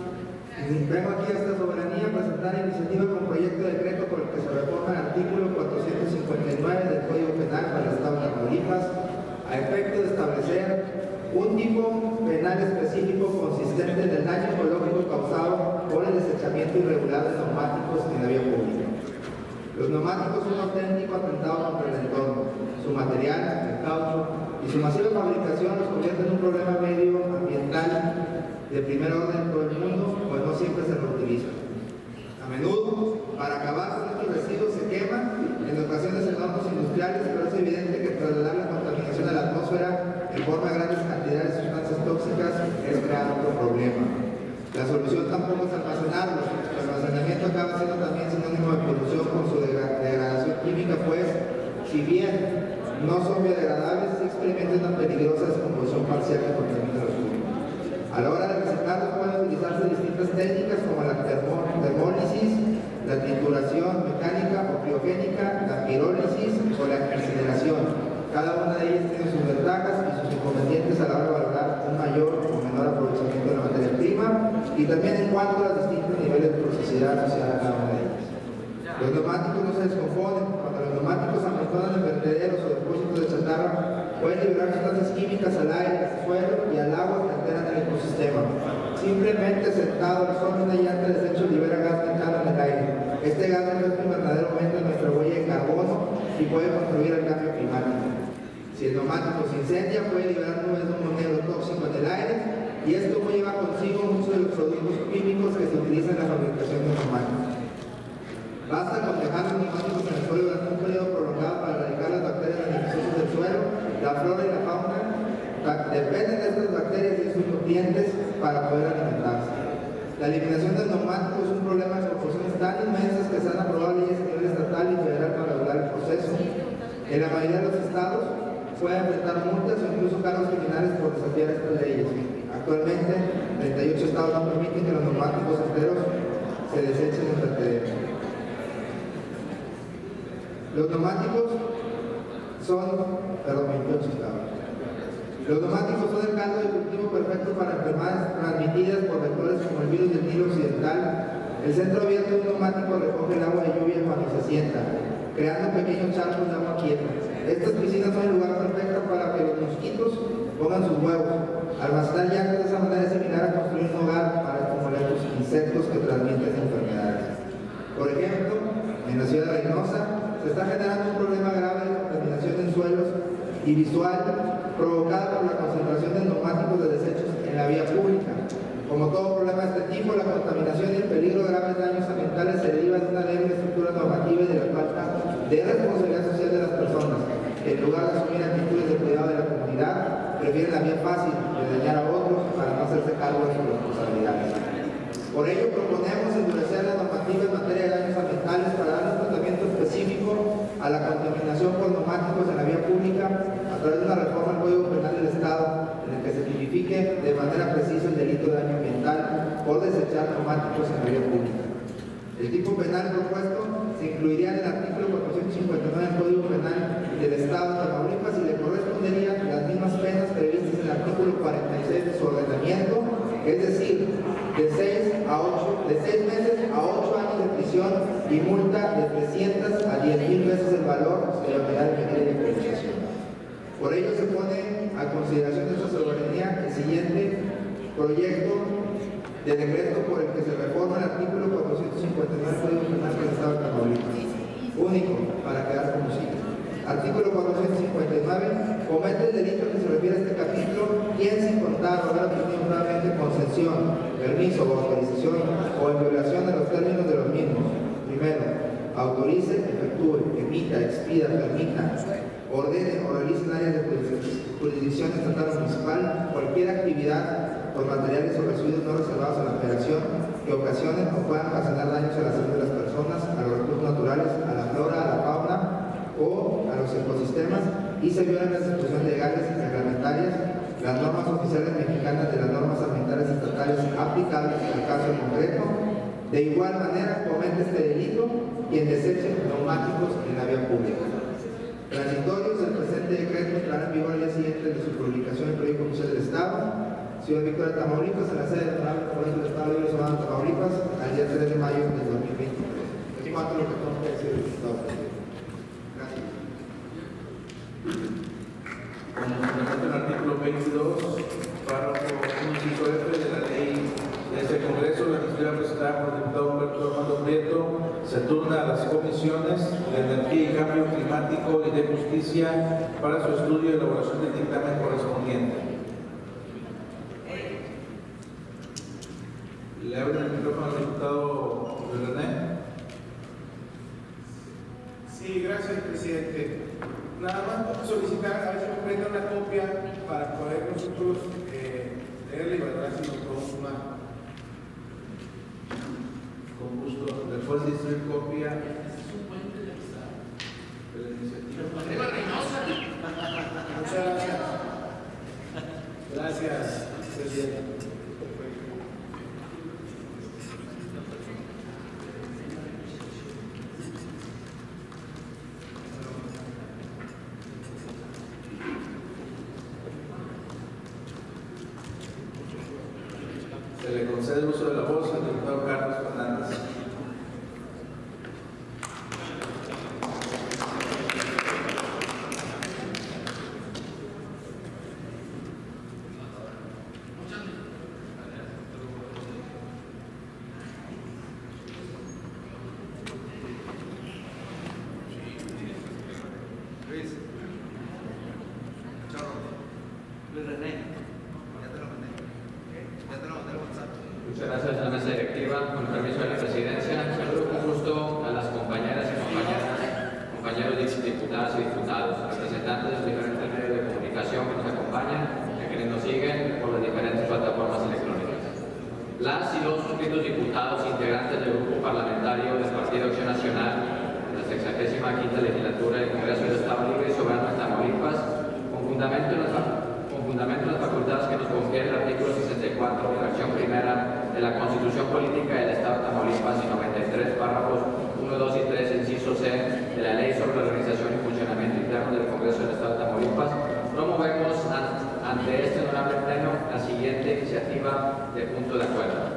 Vengo aquí a esta soberanía a presentar la iniciativa con proyecto de decreto por el que se reforma el artículo cuatrocientos cincuenta y nueve del Código Penal para el Estado de Tamaulipas a efecto de establecer un tipo penal específico consistente en el daño ecológico causado por el desechamiento irregular de neumáticos en la vía pública. Los neumáticos son un auténtico atentado contra el entorno. Su material, el caucho, y su masiva fabricación los convierte en un problema medioambiental de primer orden en todo el mundo, pues no siempre se reutiliza. A menudo, para acabar con estos residuos se queman, en ocasiones en hornos industriales, pero es evidente que trasladar la contaminación a la atmósfera en forma de grandes cantidades de sustancias tóxicas es crear otro problema. La solución tampoco es almacenarlos. El almacenamiento acaba siendo también sinónimo de polución con su degradación química, pues, si bien no son biodegradables, sí experimentan una peligrosa descomposición parcial que contamina los pulmones. A la hora de reciclarlos pueden utilizarse distintas técnicas como la termólisis, la trituración mecánica o criogénica, la pirólisis o la incineración. Cada una de ellas tiene sus ventajas y sus inconvenientes a la hora de valorar un mayor o menor aprovechamiento de la materia prima y también en cuanto a los distintos niveles de toxicidad asociada a cada una de ellas. Los neumáticos no se descomponen. Cuando los neumáticos amontonan en vertederos o depósitos de chatarra, pueden liberar sustancias químicas al aire, al suelo y al agua que alteran el ecosistema. Simplemente sentado al sol de una llanta de desecho libera gas metano en el aire. Este gas no es un verdadero aumento de nuestra huella de carbono y puede contribuir al cambio climático. Si el neumático se incendia, puede liberar nubes de humo negro tóxico en el aire y esto lleva consigo muchos de los productos químicos que se utilizan en la fabricación de neumáticos. Basta con dejar los neumáticos en el suelo durante un periodo prolongado para erradicar las bacterias beneficiosas del suelo, la flora y la fauna dependen de estas bacterias y de sus nutrientes para poder alimentarse. La eliminación del neumático es un problema de proporciones tan inmensas que se han aprobado leyes a nivel estatal y federal para regular el proceso. En la mayoría de los estados pueden enfrentar multas o incluso cargos criminales por desafiar estas leyes. Actualmente, treinta y ocho estados no permiten que los neumáticos enteros se desechen en vertederos. Los neumáticos son, perdón, veintiocho estados. Los neumáticos son el caldo de cultivo perfecto para enfermedades transmitidas por vectores como el virus del Nilo Occidental. El centro abierto de un neumático recoge el agua de lluvia cuando se sienta, creando pequeños charcos de agua quieta. Estas piscinas son el lugar perfecto para que los mosquitos pongan sus huevos. Almacenar llantas de esa manera es similar a construir un hogar para estos molestos insectos que transmiten enfermedades. Por ejemplo, en la ciudad de Reynosa se está generando un problema grave de contaminación en suelos y visual provocada por la concentración de neumáticos de desechos en la vía pública. Como todo problema de este tipo, la contaminación y el peligro de graves daños ambientales se deriva de una débil estructura normativa y de la falta de responsabilidad social de las personas, que en lugar de asumir actitudes de cuidado de la comunidad, prefieren la vía fácil de dañar a otros para no hacerse cargo de sus responsabilidades. Por ello, proponemos endurecer la normativa en materia de daños ambientales para dar un tratamiento específico a la contaminación por neumáticos en la vía pública a través de una reforma al Código Penal del Estado en el que se tipifique de manera precisa el delito de daño ambiental por desechar neumáticos en la vía pública. El tipo penal propuesto se incluiría en el artículo cuatrocientos cincuenta y nueve del Código Penal del Estado de Tamaulipas y le corresponderían las mismas penas previstas en el artículo cuarenta y seis de su ordenamiento, es decir, de seis meses a ocho años de prisión y multa de trescientas a diez mil veces el valor de la unidad de medida de compensación. Por ello se pone a consideración de esta soberanía el siguiente proyecto de decreto por el que se reforma el artículo cuatrocientos cincuenta y nueve del Código Penal del Estado de Tamaulipas. Único, para quedar como sigue. Artículo cuatrocientos cincuenta y nueve. Comete el delito que se refiere a este capítulo quien sin contar o haber obtenido nuevamente concesión, permiso o autorización o en violación de los términos de los mismos. Primero, autorice, efectúe, emita, expida, permita, ordene o realice en áreas de jurisdicción estatal o municipal cualquier actividad con materiales o residuos no reservados a la operación que ocasionen o puedan ocasionar daños a la salud de las personas, a los recursos naturales, a la flora, a la fauna o a los ecosistemas y se violan las disposiciones legales y reglamentarias, las normas oficiales mexicanas de las normas ambientales estatales aplicables en el caso en concreto. De igual manera, comete este delito quien deseche neumáticos en la vía pública. Transitorios del presente decreto entrará en vigor al día siguiente de su publicación en el Periódico Oficial del Estado. Ciudad Victoria, Tamaulipas, en la sede del Honorable Congreso del Estado Libre Sonora, Tamaulipas, al día tres de mayo de dos mil veintitrés. Es cuanto lo que tengo que decir, diputado. Gracias. Como se presenta el artículo veintidós, párrafo inciso F de la ley de este Congreso, la iniciativa presentada por el diputado Humberto Armando Prieto se turna a las comisiones de Energía y Cambio Climático y de Justicia para su estudio y elaboración del dictamen correspondiente. Le abro el micrófono al diputado René. Sí, gracias, presidente. Nada más solicitar a ver si me presta una copia para poder nosotros eh, leerla y valorar si nos podemos sumar. Con gusto. ¿Le puedes distribuir copia de la iniciativa? Muchas gracias. Gracias, presidente. Se le concede el uso de la voz al diputado Carlos Fernández. Luis. Chao. Luis René. Ya te lo mandé. Ya te lo mandé al WhatsApp. Muchas gracias a la mesa directiva. Con el permiso de la presidencia, saludo con gusto a las compañeras y compañeras, compañeros diputadas y diputados, representantes de los diferentes medios de comunicación que nos acompañan y a quienes nos siguen por las diferentes plataformas electrónicas. Las y los suscritos diputados integrantes del Grupo Parlamentario del Partido Acción Nacional de la sexagésima quinta legislatura del Congreso del Estado Libre y Soberano de Tamaulipas, con fundamento en las con fundamento en las facultades que nos confiere el artículo sesenta y cuatro, fracción primera de la Constitución Política del Estado de Tamaulipas y noventa y tres, párrafos uno, dos y tres, inciso C de la Ley sobre la Organización y Funcionamiento Interno del Congreso del Estado de Tamaulipas, promovemos an ante este honorable pleno la siguiente iniciativa de punto de acuerdo.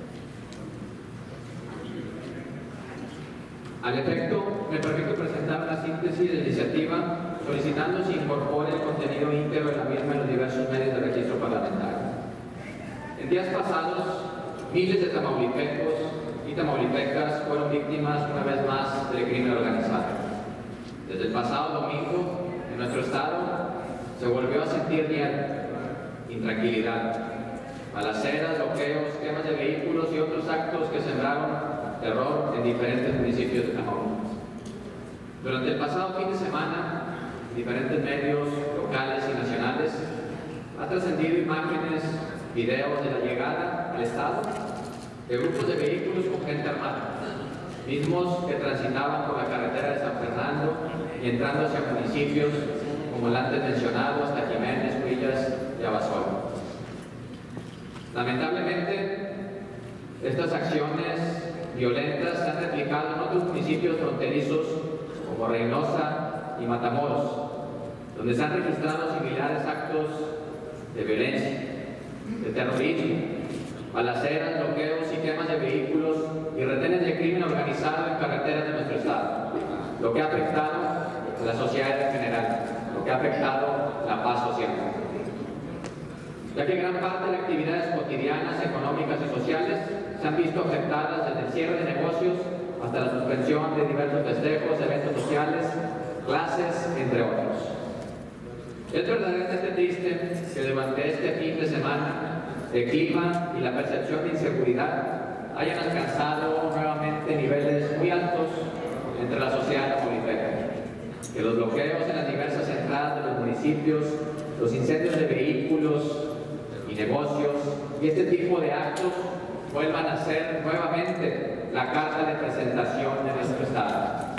Al efecto, me permito presentar una síntesis de la iniciativa solicitando se incorpore el contenido íntegro de la misma en los diversos medios de registro parlamentario. En días pasados, miles de tamaulipecos y tamaulipecas fueron víctimas una vez más del crimen organizado. Desde el pasado domingo, en nuestro estado, se volvió a sentir miedo, intranquilidad, balaceras, bloqueos, quemas de vehículos y otros actos que sembraron terror en diferentes municipios de Tamaulipas. Durante el pasado fin de semana, diferentes medios locales y nacionales ha trascendido imágenes, videos de la llegada al estado de grupos de vehículos con gente armada, mismos que transitaban por la carretera de San Fernando y entrando hacia municipios como el antes mencionado hasta Jiménez, Huillas y Abasolo. Lamentablemente, estas acciones violentas se han replicado en otros municipios fronterizos como Reynosa y Matamoros, donde se han registrado similares actos de violencia, de terrorismo, balaceras, bloqueos y quemas de vehículos y retenes de crimen organizado en carreteras de nuestro estado, lo que ha afectado a la sociedad en general, lo que ha afectado la paz social. Ya que gran parte de las actividades cotidianas, económicas y sociales se han visto afectadas desde el cierre de negocios hasta la suspensión de diversos festejos, eventos sociales, clases, entre otros. Es verdaderamente triste que durante este fin de semana el clima y la percepción de inseguridad hayan alcanzado nuevamente niveles muy altos entre la sociedad tamaulipeca. Que los bloqueos en las diversas entradas de los municipios, los incendios de vehículos y negocios y este tipo de actos vuelvan a ser nuevamente la carta de presentación de nuestro estado.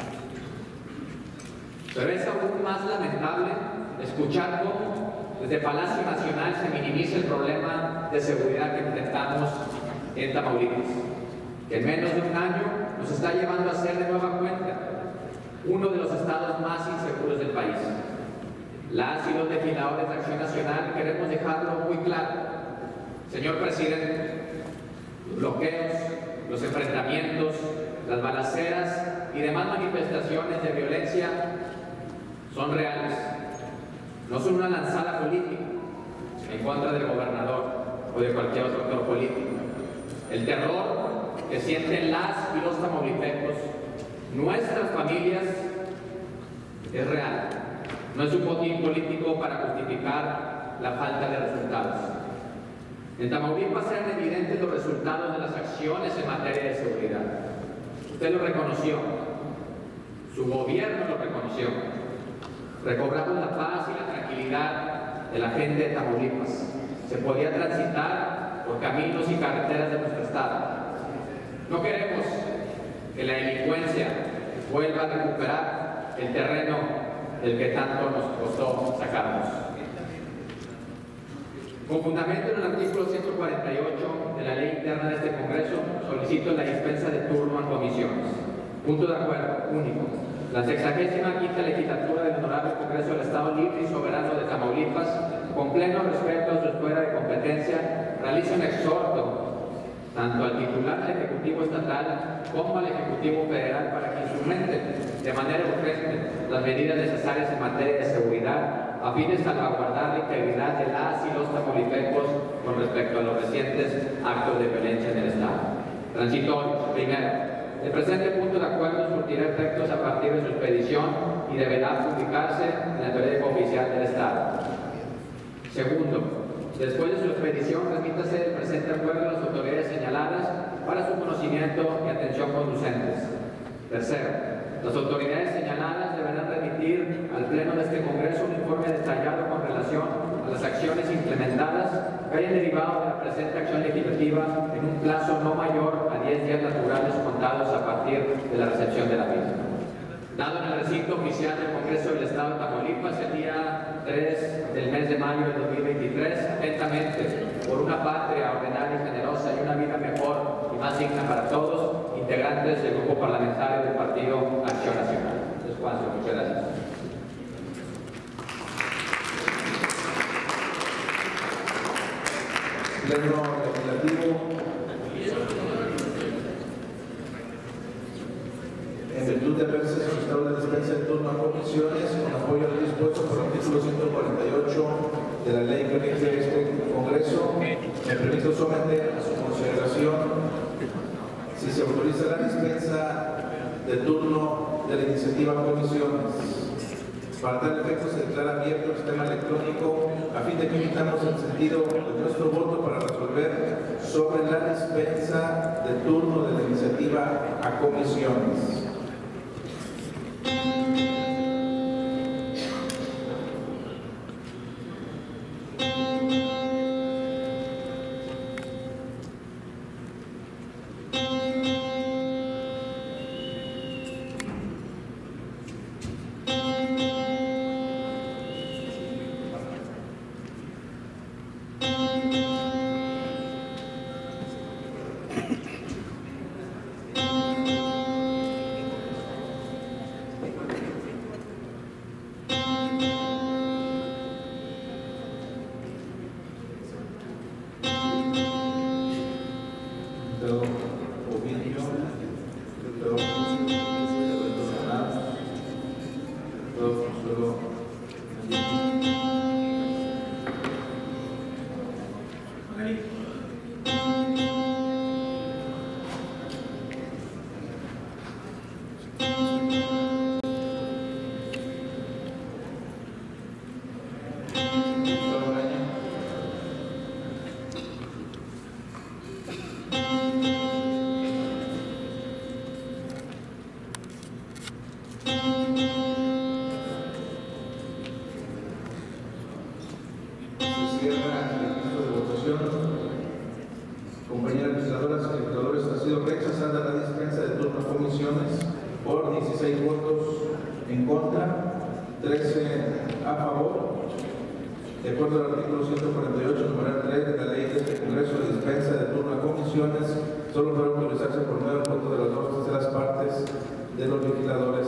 Pero es aún más lamentable escuchar cómo desde Palacio Nacional se minimiza el problema de seguridad que enfrentamos en Tamaulipas, que en menos de un año nos está llevando a ser de nueva cuenta uno de los estados más inseguros del país. Las y los legisladores de Acción Nacional queremos dejarlo muy claro. Señor presidente, los bloqueos, los enfrentamientos, las balaceras y demás manifestaciones de violencia son reales. No son una lanzada política en contra del gobernador o de cualquier otro actor político. El terror que sienten las y los tamaulipecos, nuestras familias, es real. No es un botín político para justificar la falta de resultados. En Tamaulipas eran evidentes los resultados de las acciones en materia de seguridad. Usted lo reconoció, su gobierno lo reconoció. Recobramos la paz y la tranquilidad de la gente de Tamaulipas. Se podía transitar por caminos y carreteras de nuestro estado. No queremos que la delincuencia vuelva a recuperar el terreno del que tanto nos costó sacarnos. Con fundamento en el artículo ciento cuarenta y ocho de la Ley Interna de este Congreso, solicito la dispensa de turno a comisiones. Punto de acuerdo, único. La sexagésima quinta legislatura del Honorable Congreso del Estado Libre y Soberano de Tamaulipas, con pleno respeto a su esfera de competencia, realiza un exhorto tanto al titular del Ejecutivo Estatal como al Ejecutivo Federal para que instrumenten de manera urgente las medidas necesarias en materia de seguridad a fin de salvaguardar la integridad de las y los tamaulipecos con respecto a los recientes actos de violencia en el Estado. Transitorios. Primero, el presente punto de acuerdo surtirá efectos a partir de su expedición y deberá publicarse en el periódico oficial del Estado. Segundo, después de su expedición, remítase el presente acuerdo a las autoridades señaladas para su conocimiento y atención conducentes. Tercero, las autoridades señaladas deberán remitir al Pleno de este Congreso un informe detallado con relación a las acciones implementadas que hayan derivado de la presente acción legislativa en un plazo no mayor a diez días naturales contados a partir de la recepción de la misma. Dado en el recinto oficial del Congreso del Estado de Tamaulipas el día tres del mes de mayo de dos mil veintitrés, atentamente, por una patria ordenada y generosa y una vida mejor y más digna para todos, integrantes del Grupo Parlamentario del Partido Acción Nacional. Descanso, muchas gracias. Pleno Legislativo. En virtud de haberse solicitado la dispensa de turno a comisiones, con apoyo al dispuesto por el artículo ciento cuarenta y ocho de la ley que rige este Congreso, me permito someter a su consideración si se autoriza la dispensa de turno de la iniciativa a comisiones. Para tal efecto se declara abierto el sistema electrónico a fin de que emitamos el sentido de nuestro voto para resolver sobre la dispensa de turno de la iniciativa a comisiones. Compañeras legisladoras y legisladores, ha sido rechazada la dispensa de turno a comisiones por dieciséis votos en contra, trece a favor. De acuerdo al artículo ciento cuarenta y ocho, numeral tres de la ley de este Congreso, la dispensa de turno a comisiones solo puede autorizarse por medio del voto de las dos terceras partes de los legisladores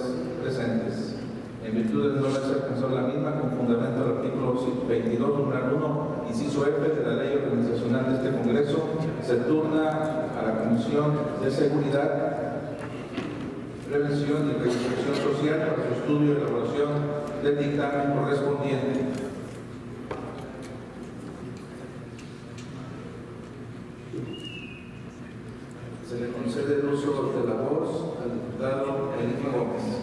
presentes. En virtud de no haberse alcanzado la misma, con fundamento del artículo veintidós, numeral uno, inciso F de la ley organizacional de este Congreso, se turna a la Comisión de Seguridad, Prevención y Reinserción Social para su estudio y elaboración del dictamen correspondiente. Se le concede el uso de la voz al diputado Enrique Gómez.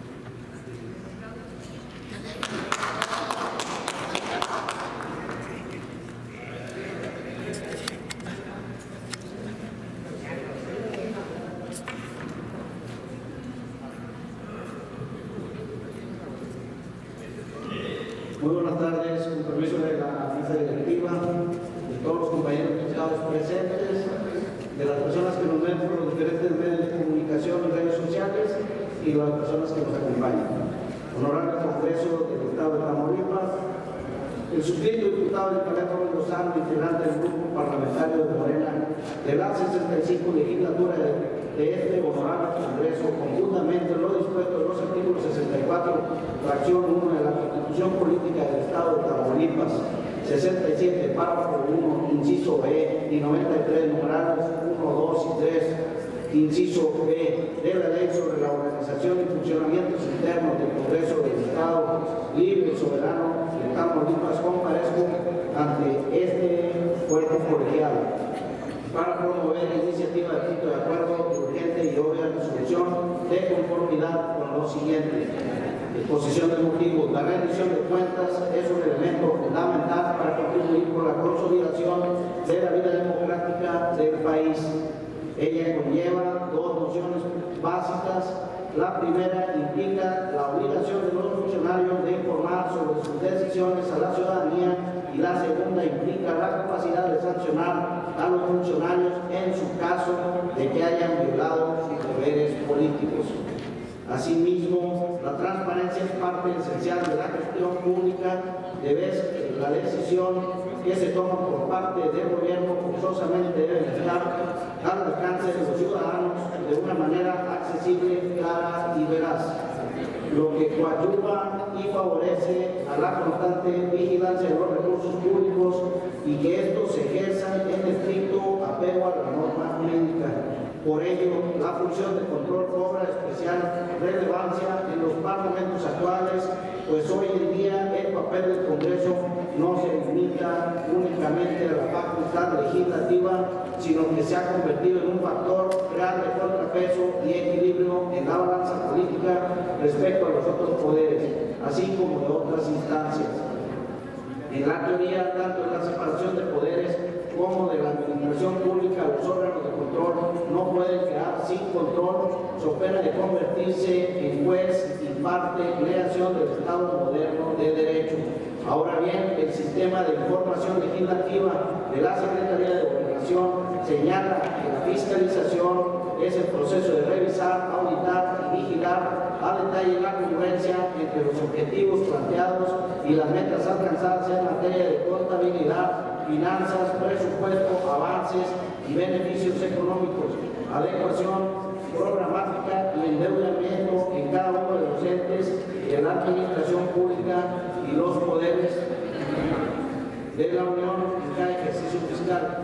Muy buenas tardes, con permiso de la mesa directiva, de todos los compañeros diputados presentes, de las personas que nos ven por los diferentes medios de comunicación y redes sociales y de las personas que nos acompañan. Honorable Congreso del Estado de Tamaulipas, el suscrito diputado Nicolás Gómez Lozano, integrante del Grupo Parlamentario de Morena de la sesenta y cinco legislatura de, de este honorable Congreso, conjuntamente lo dispuesto en los artículos sesenta y cuatro, fracción uno de la Constitución Política del Estado de Tamaulipas, sesenta y siete, párrafo uno, inciso B, y noventa y tres, numerales uno, dos y tres, inciso B, de la Ley sobre la organización y funcionamientos internos del Congreso del Estado Libre y Soberano de Tamaulipas, comparezco ante este cuerpo colegiado para promover iniciativa de punto de acuerdo urgente y obvia resolución de conformidad con lo siguiente. Exposición de motivos. La rendición de cuentas es un elemento fundamental para contribuir con la consolidación de la vida democrática del país. Ella conlleva dos nociones básicas. La primera implica la obligación de los funcionarios de informar sobre sus decisiones a la ciudadanía, y la segunda implica la capacidad de sancionar a los funcionarios en su caso de que hayan violado sus deberes políticos. Asimismo, la transparencia es parte esencial de la gestión pública, de vez que la decisión que se toma por parte del gobierno forzosamente debe estar al alcance de los ciudadanos de una manera accesible, clara y veraz, lo que coadyuva y favorece a la constante vigilancia de los recursos públicos y que estos se ejerzan en estricto apego a la norma jurídica. Por ello, la función de control cobra especial relevancia en los parlamentos actuales, pues hoy en día el papel del Congreso no se limita únicamente a la facultad legislativa, sino que se ha convertido en un factor real de contrapeso y equilibrio en la balanza política respecto a los otros poderes, así como de otras instancias. En la teoría, tanto en la separación de poderes como de la administración pública, los órganos de control no pueden quedar sin control, so pena de convertirse en juez y parte en creación del Estado moderno de derecho. Ahora bien, el sistema de información legislativa de la Secretaría de Gobernación señala que la fiscalización es el proceso de revisar, auditar y vigilar a detalle la congruencia entre los objetivos planteados y las metas alcanzadas en materia de contabilidad, finanzas, presupuesto, avances y beneficios económicos, adecuación programática y endeudamiento en cada uno de los entes de la administración pública y los poderes de la Unión en cada ejercicio fiscal.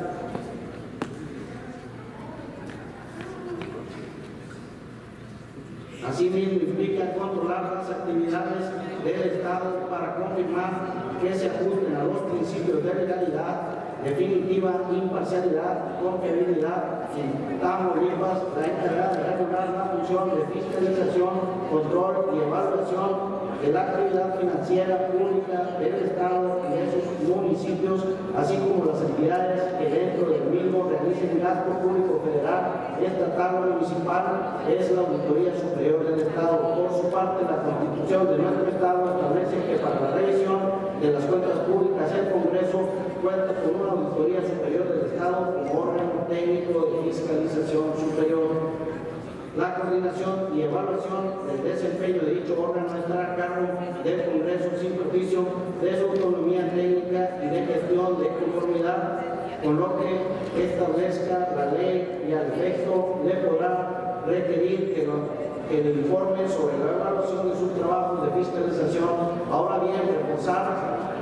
Asimismo, implica controlar las actividades del Estado para confirmar que se ajusten a los principios de legalidad, definitiva, imparcialidad, confiabilidad. En Tamaulipas, la encargada de regular la función de fiscalización, control y evaluación de la actividad financiera pública del Estado y de sus municipios, así como las entidades que dentro del mismo realicen gasto público federal, estatal o municipal, es la Auditoría Superior del Estado. Por su parte, la Constitución de nuestro Estado establece que para la revisión de las cuentas públicas el Congreso cuenta con una Auditoría Superior del Estado como órgano técnico de fiscalización superior. La coordinación y evaluación del desempeño de dicho órgano estará a cargo del Congreso sin perjuicio de su autonomía técnica y de gestión de conformidad con lo que establezca la ley, y al efecto le podrá requerir que, lo, que el informe sobre la evaluación de sus trabajos de fiscalización, ahora bien reforzar para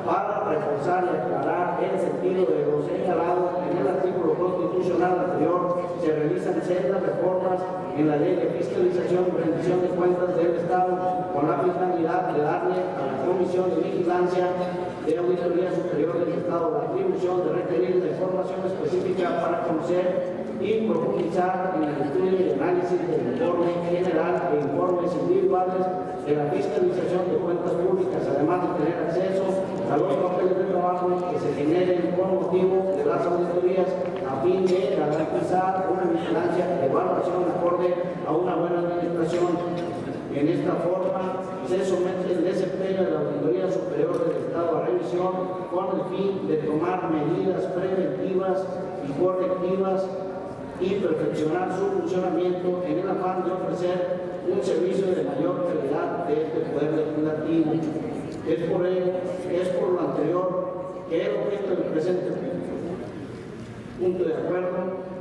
reforzar y aclarar el sentido de lo señalado en el artículo constitucional anterior, se realizan sendas reformas en la ley de fiscalización y rendición de cuentas del Estado con la finalidad de darle a la Comisión de Vigilancia de Auditoría Superior del Estado la atribución de requerir la información específica para conocer y profundizar en el estudio y análisis del informe general e informes individuales de la fiscalización de cuentas públicas, además de tener acceso a los papeles de trabajo que se generen con motivo de las auditorías a fin de garantizar una vigilancia y evaluación acorde a una buena administración. En esta forma se somete el desempeño de la Auditoría Superior del Estado a revisión con el fin de tomar medidas preventivas y correctivas y perfeccionar su funcionamiento en el afán de ofrecer un servicio de mayor calidad de este poder legislativo. Es por ello, es por lo anterior que el objeto del presente punto de acuerdo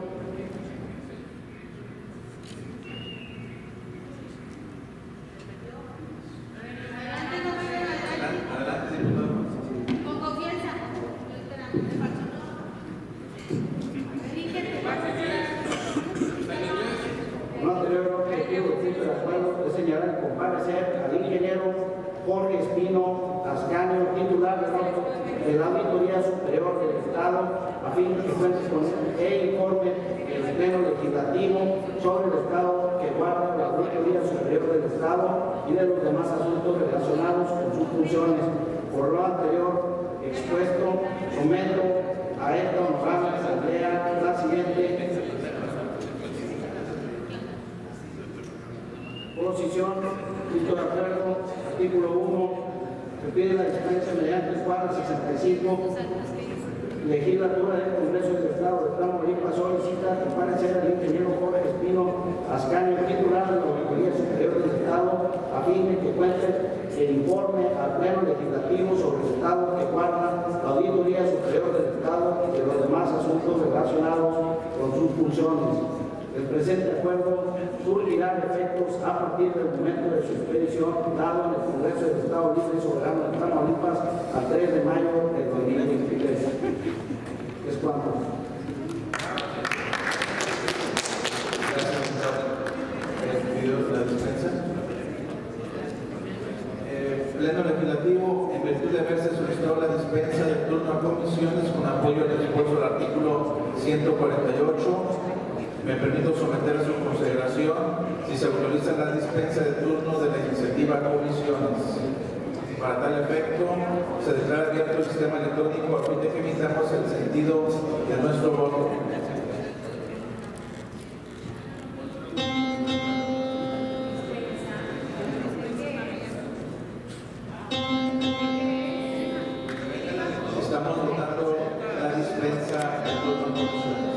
al ingeniero Jorge Espino Ascanio, titular de la Auditoría Superior del Estado, a fin de que cuente con el informe del Pleno Legislativo sobre el Estado que guarda la Auditoría Superior del Estado y de los demás asuntos relacionados con sus funciones. Por lo anterior expuesto, someto a esta honorable asamblea la siguiente posición. Punto de acuerdo, artículo uno, se pide la dispensa mediante el cuadro sesenta y cinco, legislatura del Congreso del Estado de Tamaulipas solicita comparecer al ingeniero Jorge Espino Ascanio, titular de la Auditoría Superior del Estado, a fin de que cuente el informe al Pleno Legislativo sobre el Estado que guarda la Auditoría Superior del Estado y de los demás asuntos relacionados con sus funciones. El presente acuerdo surgirá de efectos a partir del momento de su expedición dado en el Congreso del Estado Libre y Soberano de Tamaulipas al tres de mayo del dos mil veintitrés. Es cuanto. Gracias, la dispensa. Eh, Pleno Legislativo, en virtud de haberse solicitado la dispensa del turno a comisiones con apoyo al dispuesto del artículo ciento cuarenta y ocho, me permito someter a su consideración si se autoriza la dispensa de turno de la iniciativa a comisiones. Para tal efecto, se declara abierto el sistema electrónico a fin de que emitamos el sentido de nuestro voto. Estamos votando la dispensa de turno a comisiones.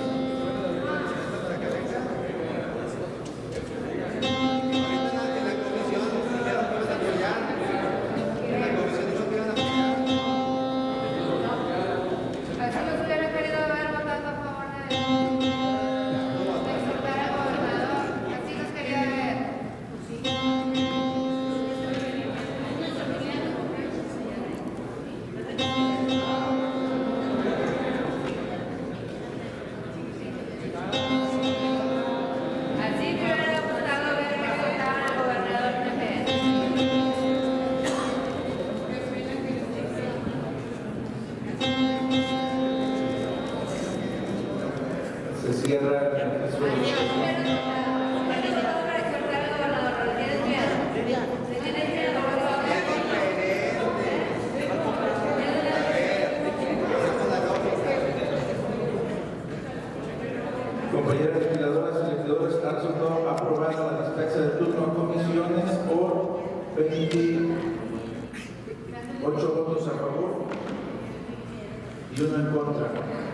Compañeras legisladoras y legisladores, ha resultado aprobada la dispensa de turno a comisiones por veintiocho votos a favor y uno en contra.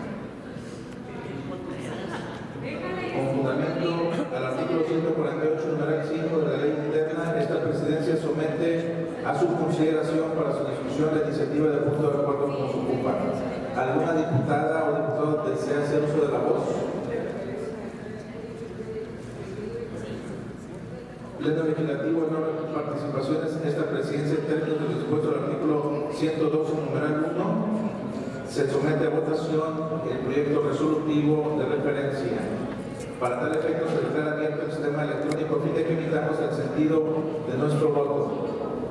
Con fundamento al artículo ciento cuarenta y ocho, numeral cinco de la ley interna, esta presidencia somete a su consideración para su discusión la iniciativa de punto de acuerdo con su ocupa. ¿Alguna diputada o diputado desea hacer uso de la voz? Pleno Legislativo, en nueve participaciones, esta presidencia, en términos del dispuesto del artículo ciento doce, numeral uno, se somete a votación el proyecto resolutivo de referencia. Para tal efecto se declara abierto el sistema electrónico a fin de que emitamos el sentido de nuestro voto.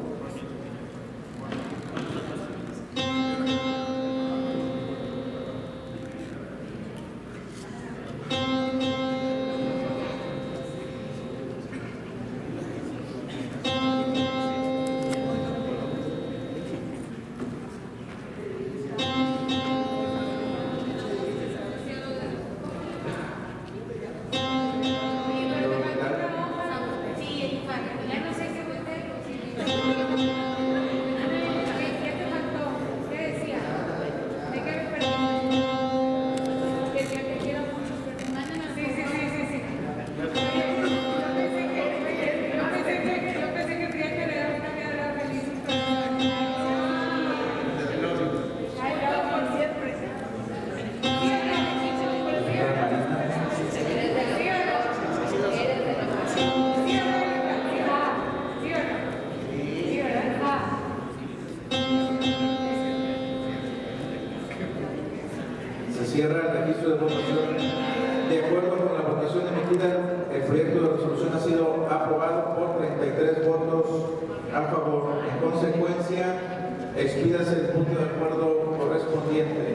Cierra el registro de votación. De acuerdo con la votación emitida, el proyecto de resolución ha sido aprobado por treinta y tres votos a favor. En consecuencia, expídase el punto de acuerdo correspondiente.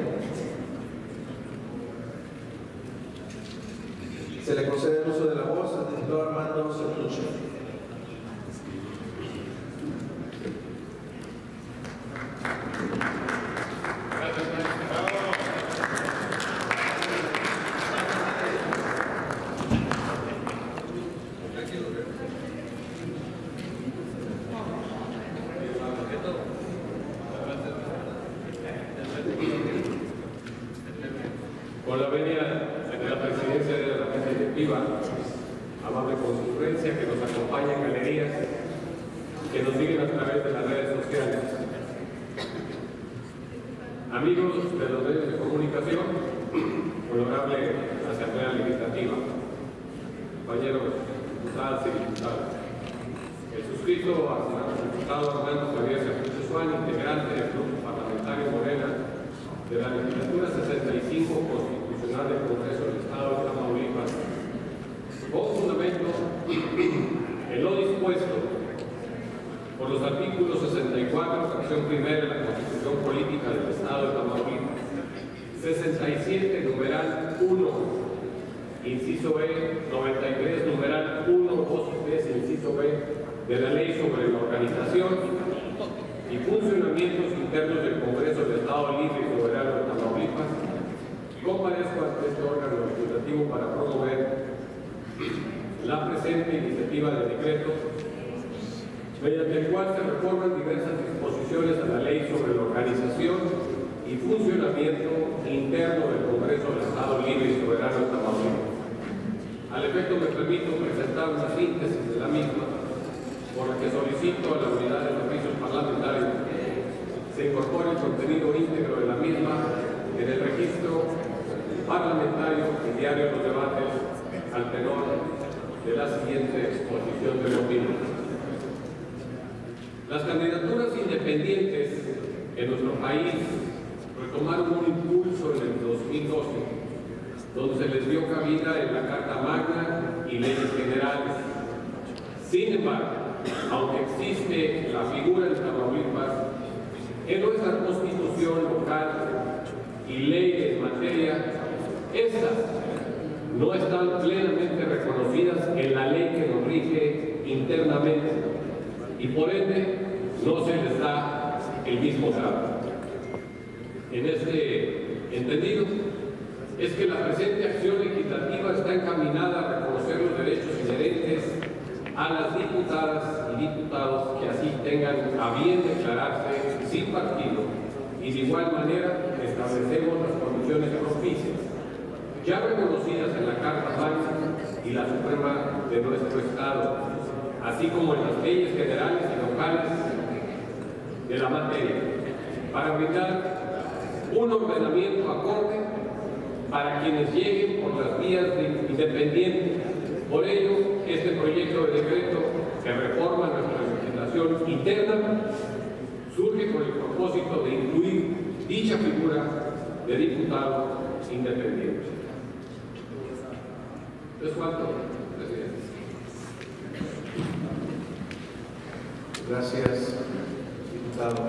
Se le concede el uso de la voz al diputado Armando Certuche. Con la venia de la presidencia de la mesa directiva, amable concurrencia que nos acompaña en galerías, que nos siguen a través de las redes sociales, amigos de los medios de comunicación, honorable Asamblea Legislativa, compañeros diputadas y diputados, el suscrito al diputado Armando Javier Certuche Suárez, integrante del Grupo Parlamentario Morena de la legislatura sesenta y cinco constitucional del Congreso del Estado de Tamaulipas, con fundamento en lo dispuesto por los artículos sesenta y cuatro, fracción primera de la Constitución Política del Estado de Tamaulipas, sesenta y siete, numeral uno, inciso B, noventa y tres, numeral uno, dos y tres, inciso B, de la Ley sobre la Organización y funcionamientos internos del Congreso del Estado Libre y Soberano de Tamaulipas, comparezco ante este órgano legislativo para promover la presente iniciativa de decreto, mediante el cual se reforman diversas disposiciones a la Ley sobre la Organización y funcionamiento interno del Congreso del Estado Libre y Soberano de Tamaulipas. Al efecto me permito presentar una síntesis de la misma, por la que solicito a la unidad de servicios parlamentarios se incorpore el contenido íntegro de la misma en el registro parlamentario y diario de los debates al tenor de la siguiente exposición de motivos. Las candidaturas independientes en nuestro país retomaron un impulso en el dos mil doce, donde se les dio cabida en la Carta Magna y leyes generales. Sin embargo, aunque existe la figura de Tamaulipas, en nuestra constitución local y leyes en materia, estas no están plenamente reconocidas en la ley que nos rige internamente y por ende no se les da el mismo grado. En este entendido, es que la presente acción legislativa está encaminada a reconocer los derechos inherentes a las diputadas y diputados que así tengan a bien declararse sin partido, y de igual manera establecemos las condiciones propicias ya reconocidas en la Carta Magna y la Suprema de nuestro Estado, así como en las leyes generales y locales de la materia, para brindar un ordenamiento acorde para quienes lleguen por las vías de independientes. Por ello, este proyecto de decreto que reforma nuestra legislación interna surge con el propósito dicha figura de diputado independiente. ¿Es cuánto, presidente? Gracias, diputado.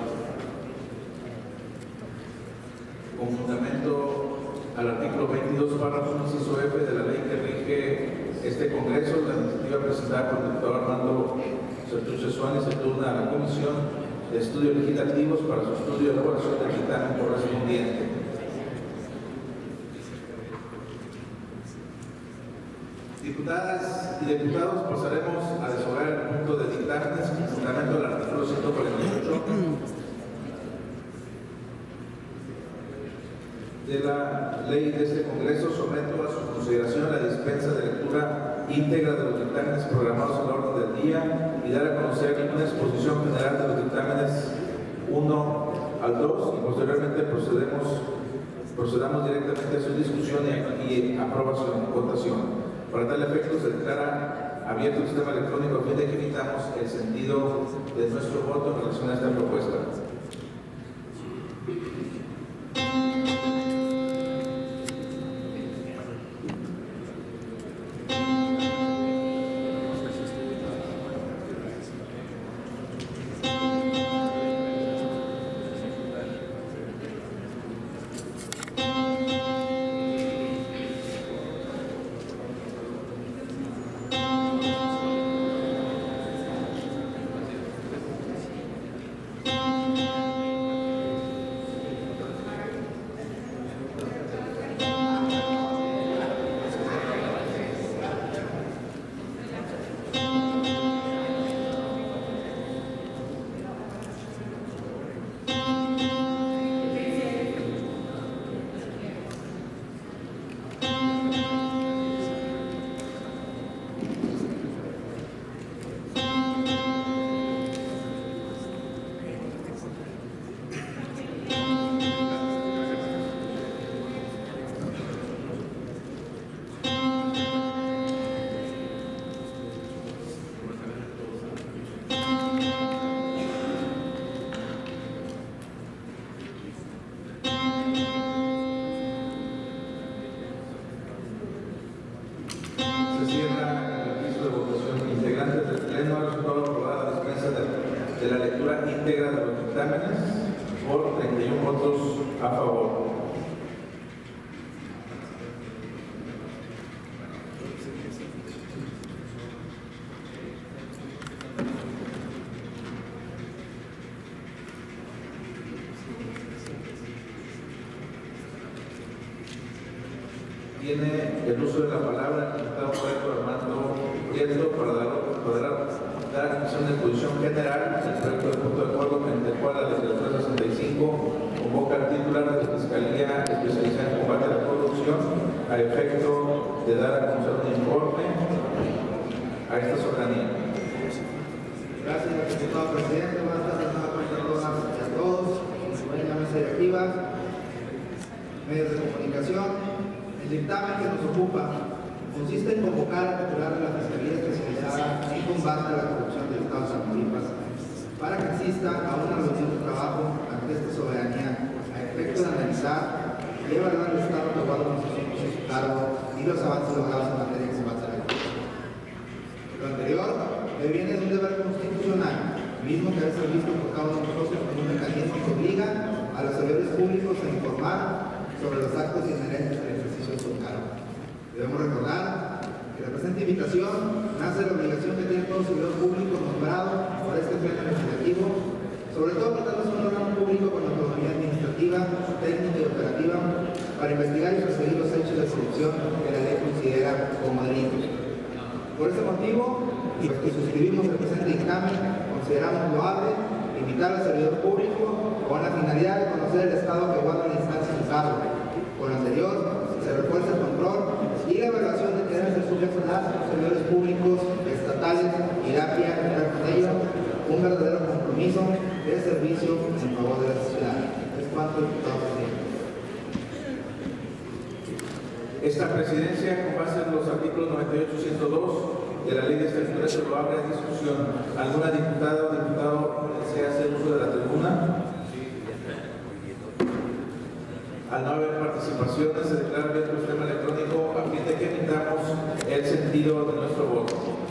Con fundamento al artículo veintidós, párrafo inciso F de la ley que rige este Congreso, la iniciativa presentada por el diputado Armando Sertuche Suárez se turna a la Comisión de Estudios Legislativos para su estudio y elaboración del dictamen correspondiente. Diputadas y diputados, pasaremos a deshogar el punto de dictámenes con fundamento al artículo ciento cuarenta y ocho de la ley de este Congreso. Someto a su consideración la dispensa de lectura íntegra de los dictámenes programados en la orden del día y dar a conocer una exposición general de los dictámenes uno al dos y posteriormente procedemos, procedamos directamente a su discusión y, y aprobación, votación. Para tal efecto se declara abierto el sistema electrónico a fin de que evitamos el sentido de nuestro voto en relación a esta propuesta. Íntegra de los dictámenes por treinta y uno votos a favor. Tiene el uso de la palabra el diputado Puerto Armando Prieto para dar, para dar acción de exposición general del proyecto de punto de acuerdo mediante el cual la legislatura sesenta y cinco convoca al titular de la Fiscalía especializada en combate a la corrupción a efecto de dar a conocer un informe a esta soberanía. Gracias, diputado presidente. Buenas tardes a todas y a todos. Buenas mesa directiva, medios de comunicación. El dictamen que nos ocupa consiste en convocar al titular de la Fiscalía Especializada en combate a la corrupción del Estado de Tamaulipas para que asista a una reunión de trabajo ante esta soberanía a efecto de analizar y evaluar el estado de los asuntos en su cargo y los avances logrados en materia de combate a la corrupción. Lo anterior deviene de un deber constitucional, mismo que debe ser visto por cada uno de nosotros como un mecanismo que obliga a los servidores públicos a informar sobre los actos inherentes al ejercicio de su cargo. Debemos recordar que la presente invitación nace de la obligación que tiene todo servidor público nombrado por este pleno legislativo, sobre todo tratándose de un órgano público con autonomía administrativa, técnica y operativa, para investigar y perseguir los hechos de corrupción que la ley considera como delitos. Por este motivo, y los que suscribimos el presente dictamen, consideramos loable invitar al servidor público con la finalidad de conocer el estado que guarda la instancia en cargo. Con lo anterior, se refuerza el control y la evaluación de que deben ser sujetos a los servidores públicos estatales y la P I A general con ello un verdadero compromiso de servicio en favor de la sociedad. Es cuanto, diputado presidente. Esta presidencia, con base en los artículos noventa y ocho y ciento dos de la ley de este Congreso, lo abre a discusión. ¿Alguna diputada o diputado desea hacer uso de la tribuna? participaciones se declara abierto el sistema electrónico a fin de que emitamos el sentido de nuestro voto.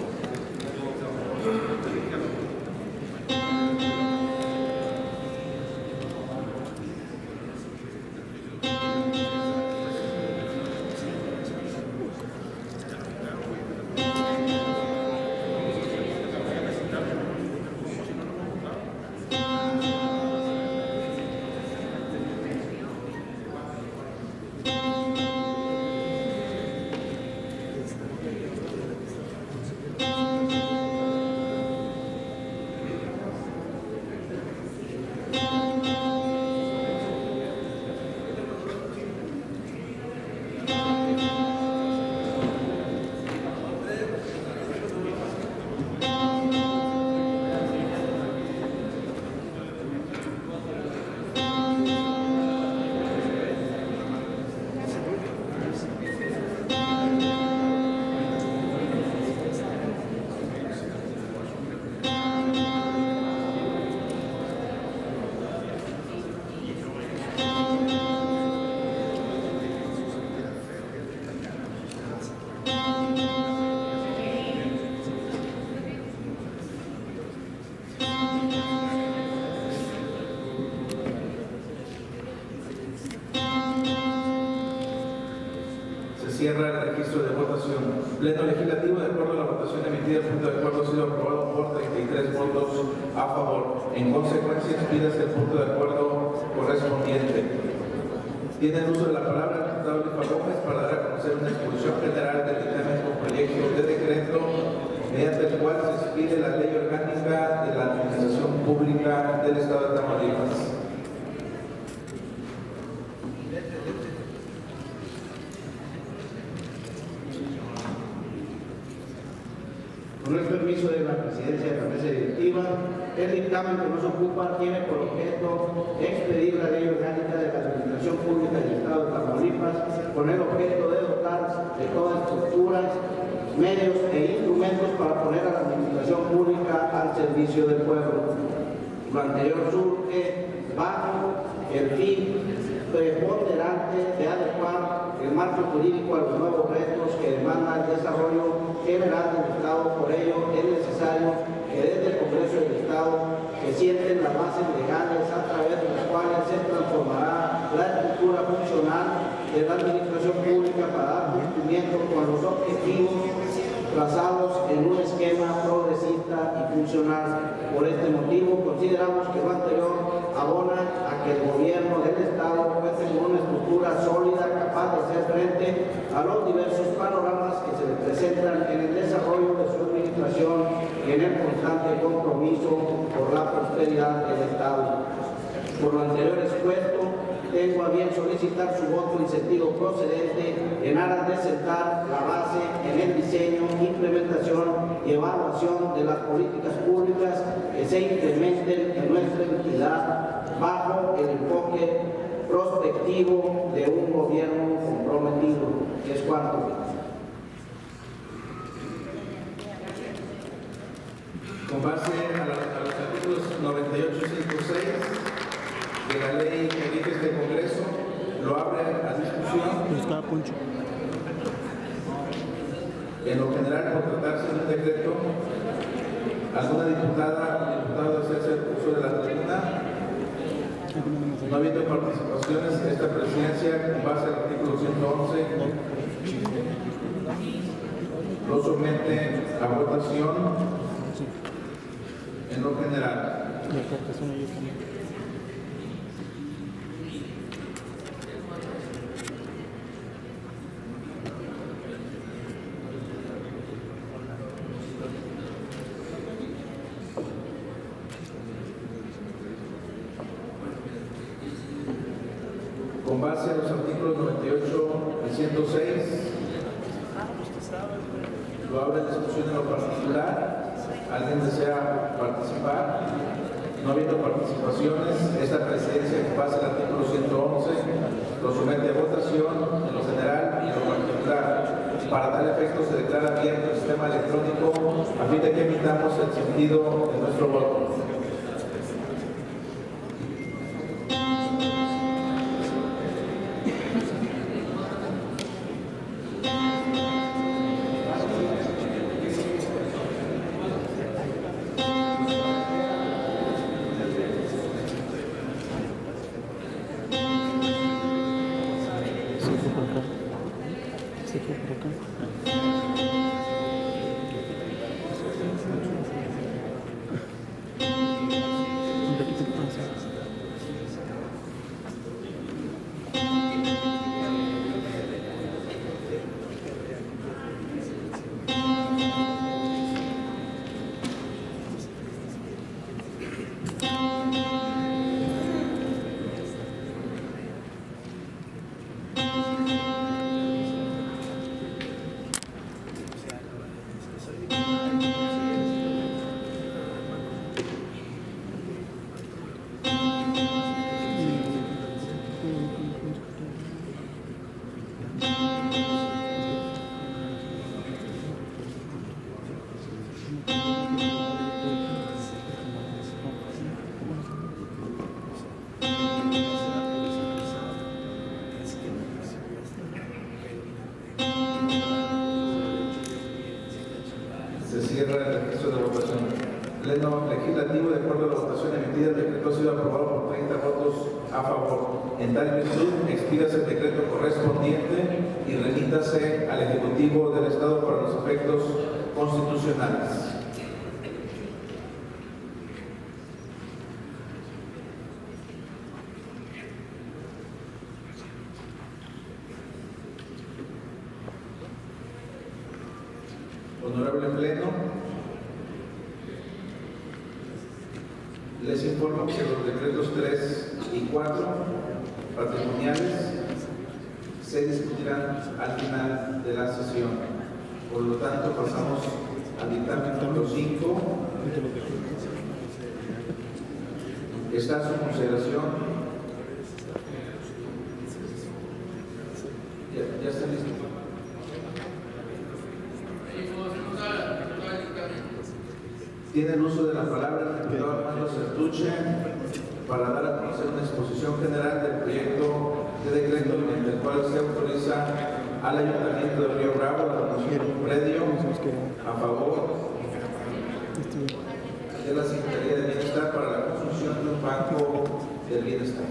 Cierra el registro de votación. Pleno legislativo, de acuerdo a la votación emitida, el punto de acuerdo ha sido aprobado por treinta y tres votos a favor. En consecuencia, expídase el punto de acuerdo correspondiente. Tiene el uso de la palabra el diputado Luis Gómez para dar a conocer una exposición general del dictamen con proyecto de decreto mediante el cual se expide la ley orgánica de la administración pública del Estado de Tamaulipas. Con el permiso de la presidencia de la mesa directiva, el dictamen que nos ocupa tiene por objeto expedir la ley orgánica de la administración pública del Estado de Tamaulipas con el objeto de dotar de todas estructuras, medios e instrumentos para poner a la administración pública al servicio del pueblo. Lo anterior surge bajo el fin preponderante de adecuar el marco jurídico a los nuevos retos que demanda el desarrollo general del Estado. Por ello es necesario que desde el Congreso del Estado se sienten las bases legales a través de las cuales se transformará la estructura funcional de la administración pública para dar cumplimiento con los objetivos trazados en un esquema progresista y funcional. Por este motivo consideramos que lo anterior abona a que el gobierno del Estado cuente con una estructura sólida capaz de hacer frente a los diversos panoramas que se le presentan en el desarrollo de su administración y en el constante compromiso por la prosperidad del Estado. Por lo anterior expuesto, tengo a bien solicitar su voto en sentido procedente en aras de sentar la base en el diseño, implementación y evaluación de las políticas públicas que se implementen en nuestra entidad bajo el enfoque prospectivo de un gobierno comprometido. Es cuanto. Con base a, la, a los artículos noventa y ocho punto cinco punto seis de la ley que rige este Congreso, lo abre a discusión. En lo general, por tratarse de un decreto, alguna diputada o diputado hacerse uso de la tribuna. No habiendo participaciones, esta presidencia, con base al artículo ciento once, lo somete a votación en lo general. Con base a los artículos noventa y ocho y ciento seis, lo abre en discusión en lo particular. ¿Alguien desea participar? No habiendo participaciones, esta presidencia, con base al artículo ciento once, lo somete a votación en lo general y en lo particular. Para tal efecto se declara abierto el sistema electrónico a fin de que emitamos el sentido de nuestro voto. Se cierra el registro de votación. Pleno legislativo, de acuerdo a la votación emitida, el decreto ha sido aprobado por treinta votos a favor. En tal virtud, expídase el decreto correspondiente y remítase al Ejecutivo del Estado para los efectos constitucionales. Honorable Pleno, les informo que los decretos tres y cuatro patrimoniales se discutirán al final de la sesión. Por lo tanto, pasamos al dictamen número cinco. Está a su consideración. Ya, ya está listo. Tiene el uso de la palabra el diputado Armando Sertuche para dar a conocer una exposición general del proyecto de decreto mediante el cual se autoriza al Ayuntamiento de Río Bravo la donación de un predio a favor de la Secretaría de Bienestar para la construcción de un banco del bienestar.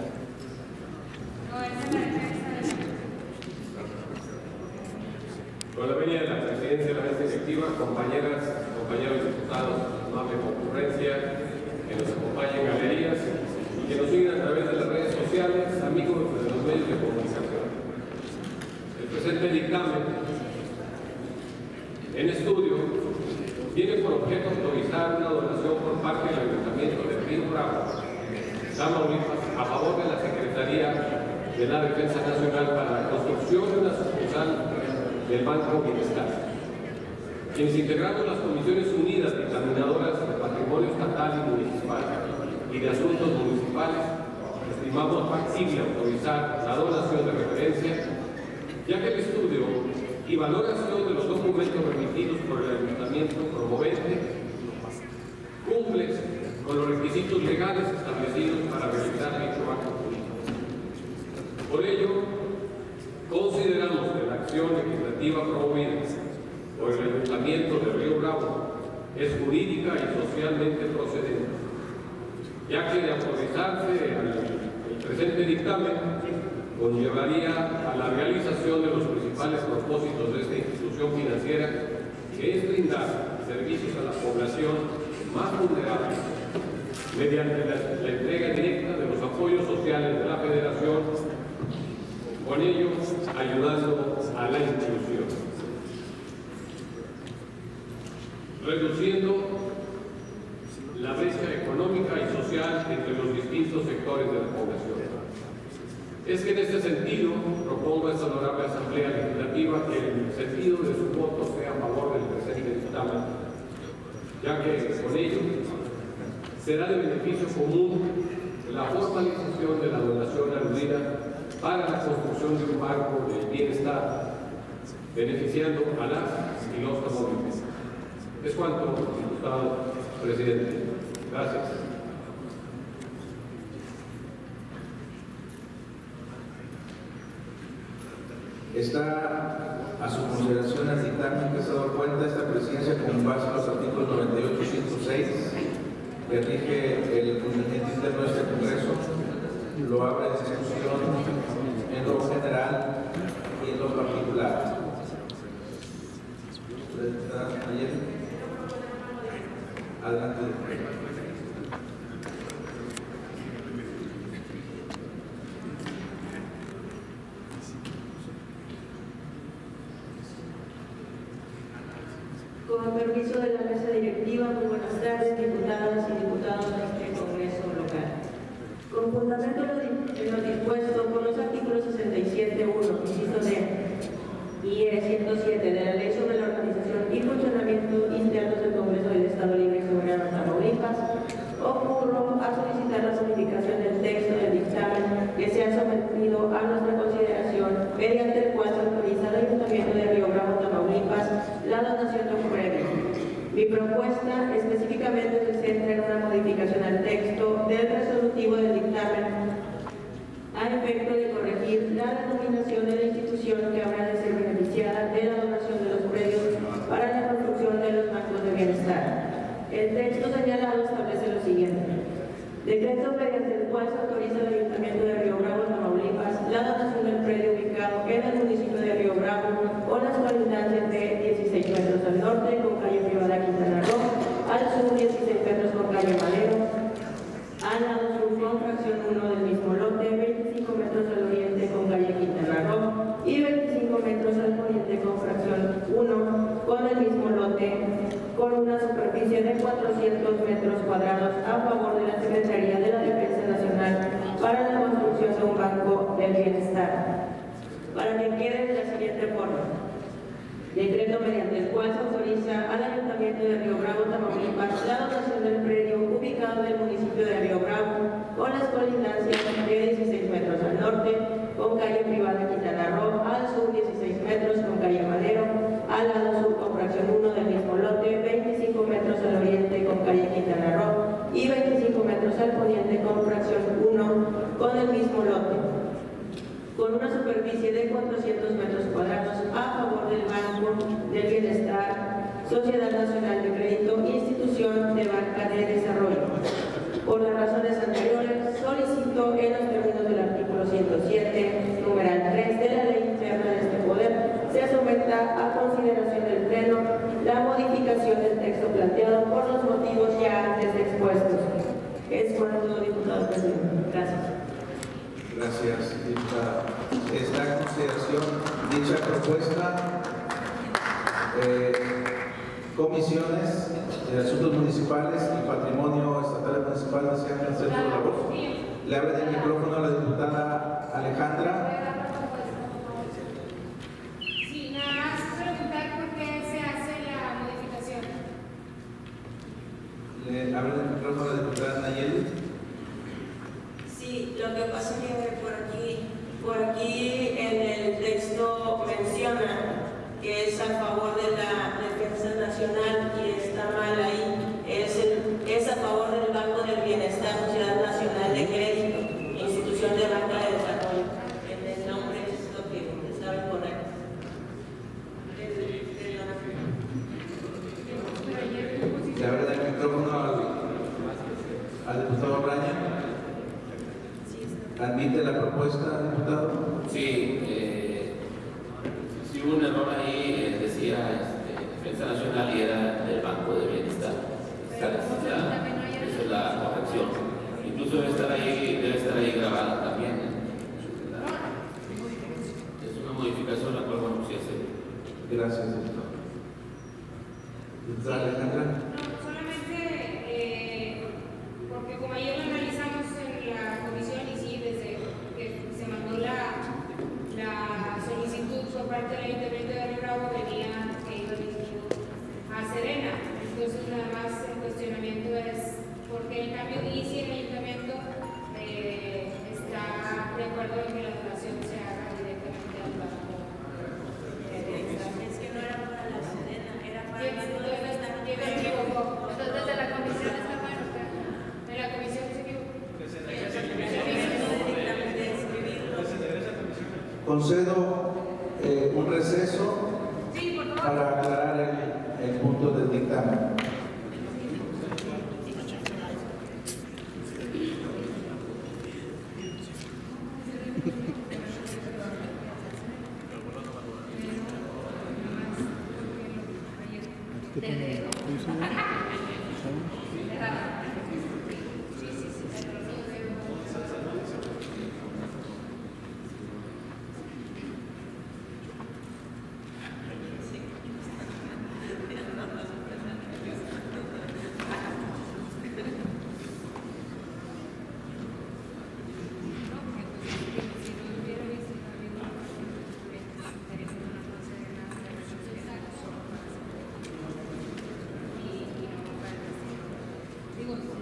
Con la venia de la presidencia de la mesa directiva, compañeras, compañeros diputados, amable concurrencia, que nos acompañan en galerías y que nos siguen a través de las redes sociales, amigos de los medios de comunicación. El presente dictamen en estudio tiene por objeto autorizar una donación por parte del Ayuntamiento de Río Bravo, Tamaulipas, a favor de la Secretaría de la Defensa Nacional para la construcción de una sucursal del Banco Bienestar. Quienes integramos las Comisiones Unidas Dictaminadoras de Patrimonio Estatal y Municipal y de Asuntos Municipales, estimamos factible autorizar la donación de referencia, ya que el estudio y valoración de los documentos remitidos por el Ayuntamiento promovente cumple con los requisitos legales establecidos para realizar dicho acto público. Por ello, consideramos que la acción legislativa promovida por el Ayuntamiento de Río Bravo es jurídica y socialmente procedente, ya que de autorizarse el presente dictamen conllevaría a la realización de los principales propósitos de esta institución financiera, que es brindar servicios a la población más vulnerable mediante la, la entrega directa de los apoyos sociales de la Federación, con ello ayudando a la inclusión, reduciendo la brecha económica y social entre los distintos sectores de la población. Es que en este sentido propongo a esta honorable Asamblea Legislativa que el sentido de su voto sea a favor del presente dictamen, ya que con ello será de beneficio común la formalización de la donación aludida para la construcción de un banco del bienestar, beneficiando a las y los tamaulipenses. Es cuanto, diputado presidente. Gracias. Está a su consideración el dictamen que se ha dado cuenta esta presidencia con base en los artículos noventa y ocho, ciento seis, que rige el procedimiento interno de este Congreso. Lo abre en discusión en lo general y en lo particular. Adelante. Con permiso de la mesa directiva, muy buenas tardes, diputadas y diputados de este Congreso local. Con fundamento en lo dispuesto por los artículos sesenta y siete punto uno, inciso D y E ciento siete de la Ley sobre la Organización y Funcionamiento Internos del Congreso del Estado Libre y Soberano de Tamaulipas, ocurro a solicitar la modificación del texto del dictamen que se ha sometido a nuestra consideración, mediante el cual se autoriza al Ayuntamiento de Río Bravo, Tamaulipas, la donación de un predio. Mi propuesta específicamente se centra en una modificación al texto del resolutivo del dictamen a efecto de corregir la denominación de la institución que habrá de ser beneficiada de la donación de los predios para la construcción de los bancos de cual se autoriza al Ayuntamiento de Río Bravo, Tamaulipas, la donación del predio ubicado en el municipio de Río Bravo, con las colindancias de dieciséis metros al norte, con calle privada Quintana Roo, al sur dieciséis metros con calle Madero, al lado sur con fracción uno del mismo lote, veinticinco metros al oriente con calle Quintana Roo y veinticinco metros al poniente con fracción uno con el mismo lote, con una superficie de cuatrocientos metros cuadrados a favor de la Secretaría de la Defensa Nacional para la construcción de un banco del bienestar. Para que quede de la siguiente forma: decreto mediante el cual se autoriza al Ayuntamiento de Río Bravo, Tamaulipas, la donación del predio ubicado en el municipio de Río Bravo, con las colindancias de dieciséis metros al norte, con calle privada Quintana Roo, al sur dieciséis metros con calle Madero, al lado sur con fracción uno del mismo lote, veinticinco metros al oriente con calle Quintana Roo y veinticinco metros al poniente con fracción uno con el mismo lote, con una superficie de cuatrocientos metros cuadrados a favor del Banco del Bienestar, Sociedad Nacional de Crédito, Institución de Banca de Desarrollo. Por las razones anteriores, solicito en los términos del artículo ciento siete, numeral tres de la Ley Interna de este Poder, se someta a consideración del Pleno la modificación del texto planteado por los motivos ya antes expuestos. Es cuanto, diputado presidente. Gracias. Gracias, diputada. Está en consideración dicha propuesta. Eh, comisiones de Asuntos Municipales y Patrimonio Estatal Municipal desean hacer su labor. Le abre el micrófono a la diputada Alejandra. Sí, nada más preguntar por qué se hace la modificación. Le abre el micrófono a la diputada Nayeli. Sí, lo que pasa es que por aquí, por aquí en el texto menciona que es a favor de la defensa nacional y está mal ahí. Es, el, es a favor del Banco del Bienestar, Sociedad Nacional de Crédito, Institución de Banca de Desarrollo. En el nombre es lo que estaba incorrecto. Le abre el micrófono al, al diputado Braña. ¿Admite la propuesta, diputado? Sí, eh, sí hubo un error ahí, eh, decía este, Defensa Nacional y era del Banco de Bienestar. Esa es la, esa es la corrección. Incluso debe estar ahí, debe estar ahí grabada también. Es una modificación la cual bueno sí hace. Gracias, diputado. ¿Diputada Alejandra? No, solamente eh, porque como ayer lo analizamos en la comisión y sí, desde que se mandó la, la solicitud por parte del Ayuntamiento de Río Bravo venía que iba dirigido a Serena. Entonces nada más el cuestionamiento es por qué el cambio y si el Ayuntamiento eh, está de acuerdo en que la donación se haga directamente al banco. Es que no era para la Serena, era para el Banco de Bienestar. ¿Quién me equivocó? Entonces desde la comisión está bueno, de la comisión se equivocó. Concedo eh, un receso sí, por favor, para aclarar el, el punto del dictamen. digo,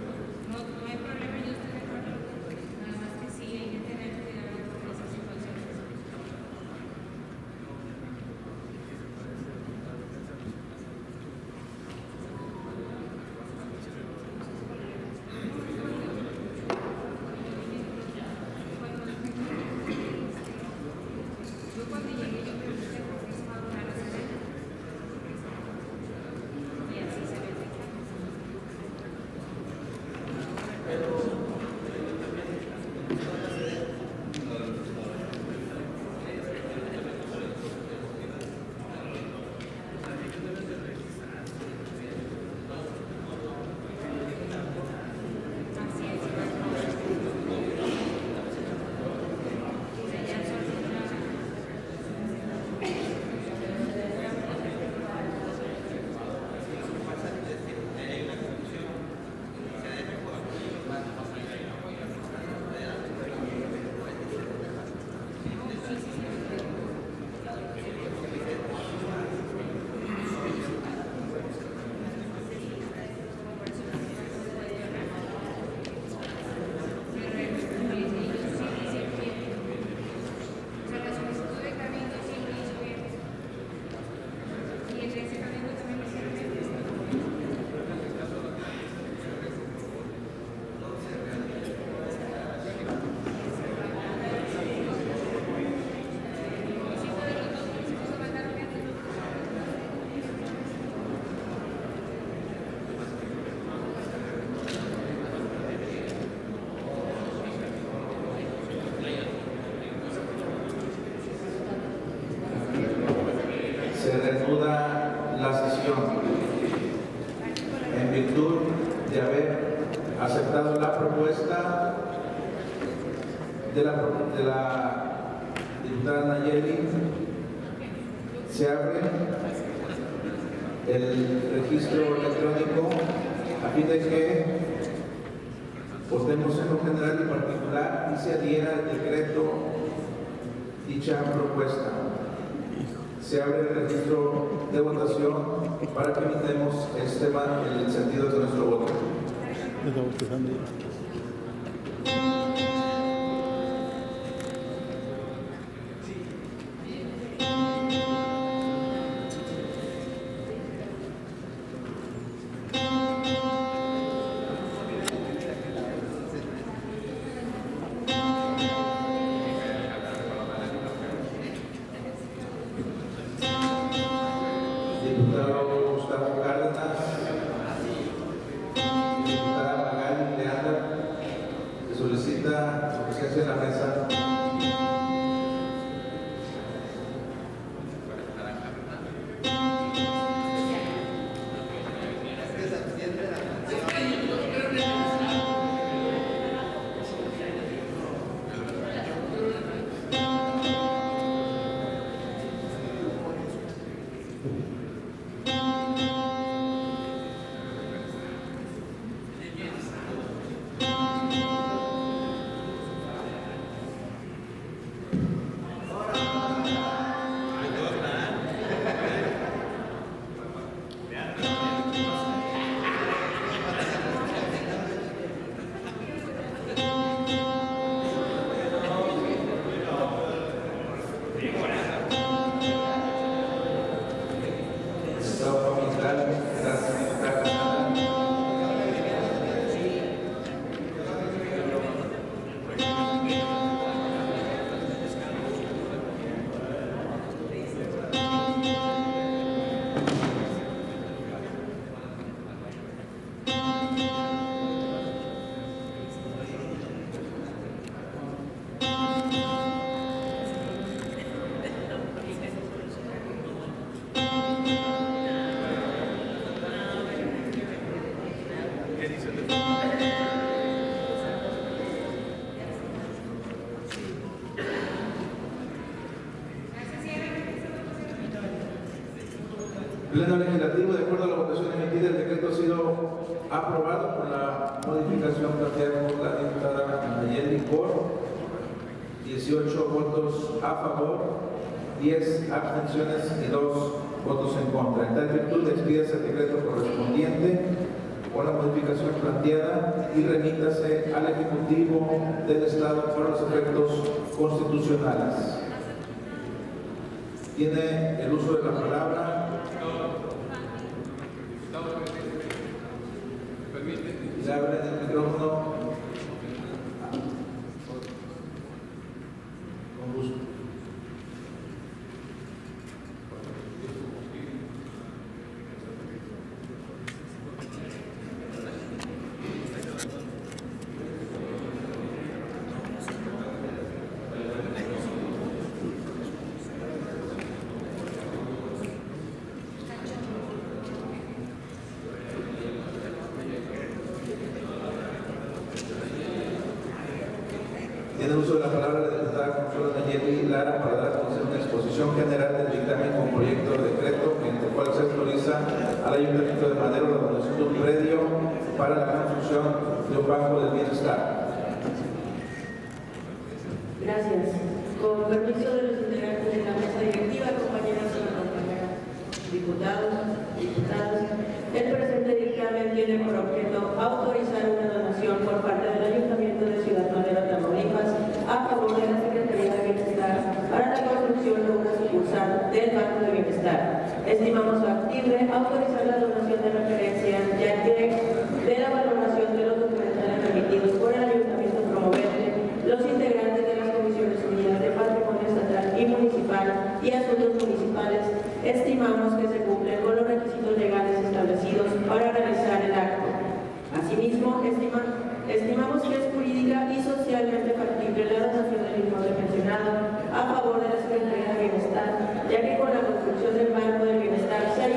nación. En virtud de haber aceptado la propuesta de la, de la diputada Nayeli, se abre el registro electrónico a fin de que votemos en lo general y particular y se adhiera al decreto dicha propuesta. Se abre el registro de votación para que emitamos este tema en el sentido de nuestro voto. Diputado Gustavo Cárdenas, diputada Magali Leandra, se solicita su presencia en la mesa. Pleno Legislativo, de acuerdo a la votación emitida, el decreto ha sido aprobado con la modificación planteada por la diputada Nayeli por dieciocho votos a favor, diez abstenciones y dos votos en contra. En tal virtud, expídase el decreto correspondiente con la modificación planteada y remítase al Ejecutivo del Estado para los efectos constitucionales. Tiene el uso de la palabra le abren el micrófono. Con gusto. Tiene uso de la palabra la diputada Consuelo Nayeli Lara para dar a conocer una exposición general del dictamen con proyecto de decreto mediante el cual se autoriza al Ayuntamiento de Madero la donación de un predio para la construcción de un banco del bienestar. Gracias. Con permiso de los integrantes de la mesa directiva, compañeros y compañeras, diputados, diputadas, el presente dictamen tiene por objeto autorizar una donación por parte del Ayuntamiento de Ciudad Madero, Tamaulipas, a favor de la Secretaría de Bienestar para la construcción de una sucursal del Banco de Bienestar. Estimamos factible autorizar la donación de referencia, ya que de la valoración de los documentales remitidos por el Ayuntamiento promovente, los integrantes de las Comisiones Unidas de Patrimonio Estatal y Municipal y Asuntos Municipales estimamos que se cumplen con los requisitos legales establecidos para realizar el acto. Asimismo, estima, estimamos que es jurídica y socialmente factible la donación del importe mencionado a favor de la Secretaría de Bienestar, ya que con la construcción del Banco del Bienestar se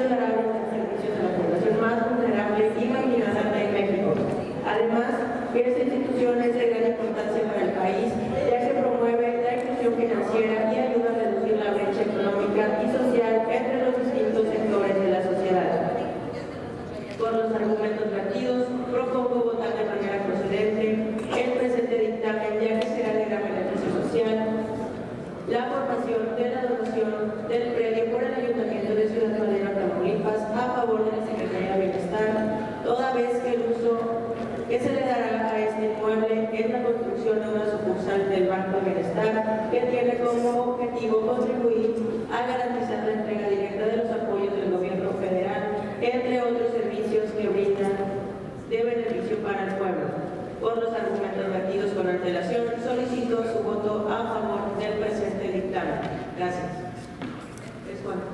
favor de la Secretaría de Bienestar, toda vez que el uso que se le dará a este inmueble es la construcción de una sucursal del Banco de Bienestar que tiene como objetivo contribuir a garantizar la entrega directa de los apoyos del gobierno federal, entre otros servicios que brindan de beneficio para el pueblo. Por los argumentos vertidos con antelación, solicito su voto a favor del presente dictamen. Gracias. Es cuanto.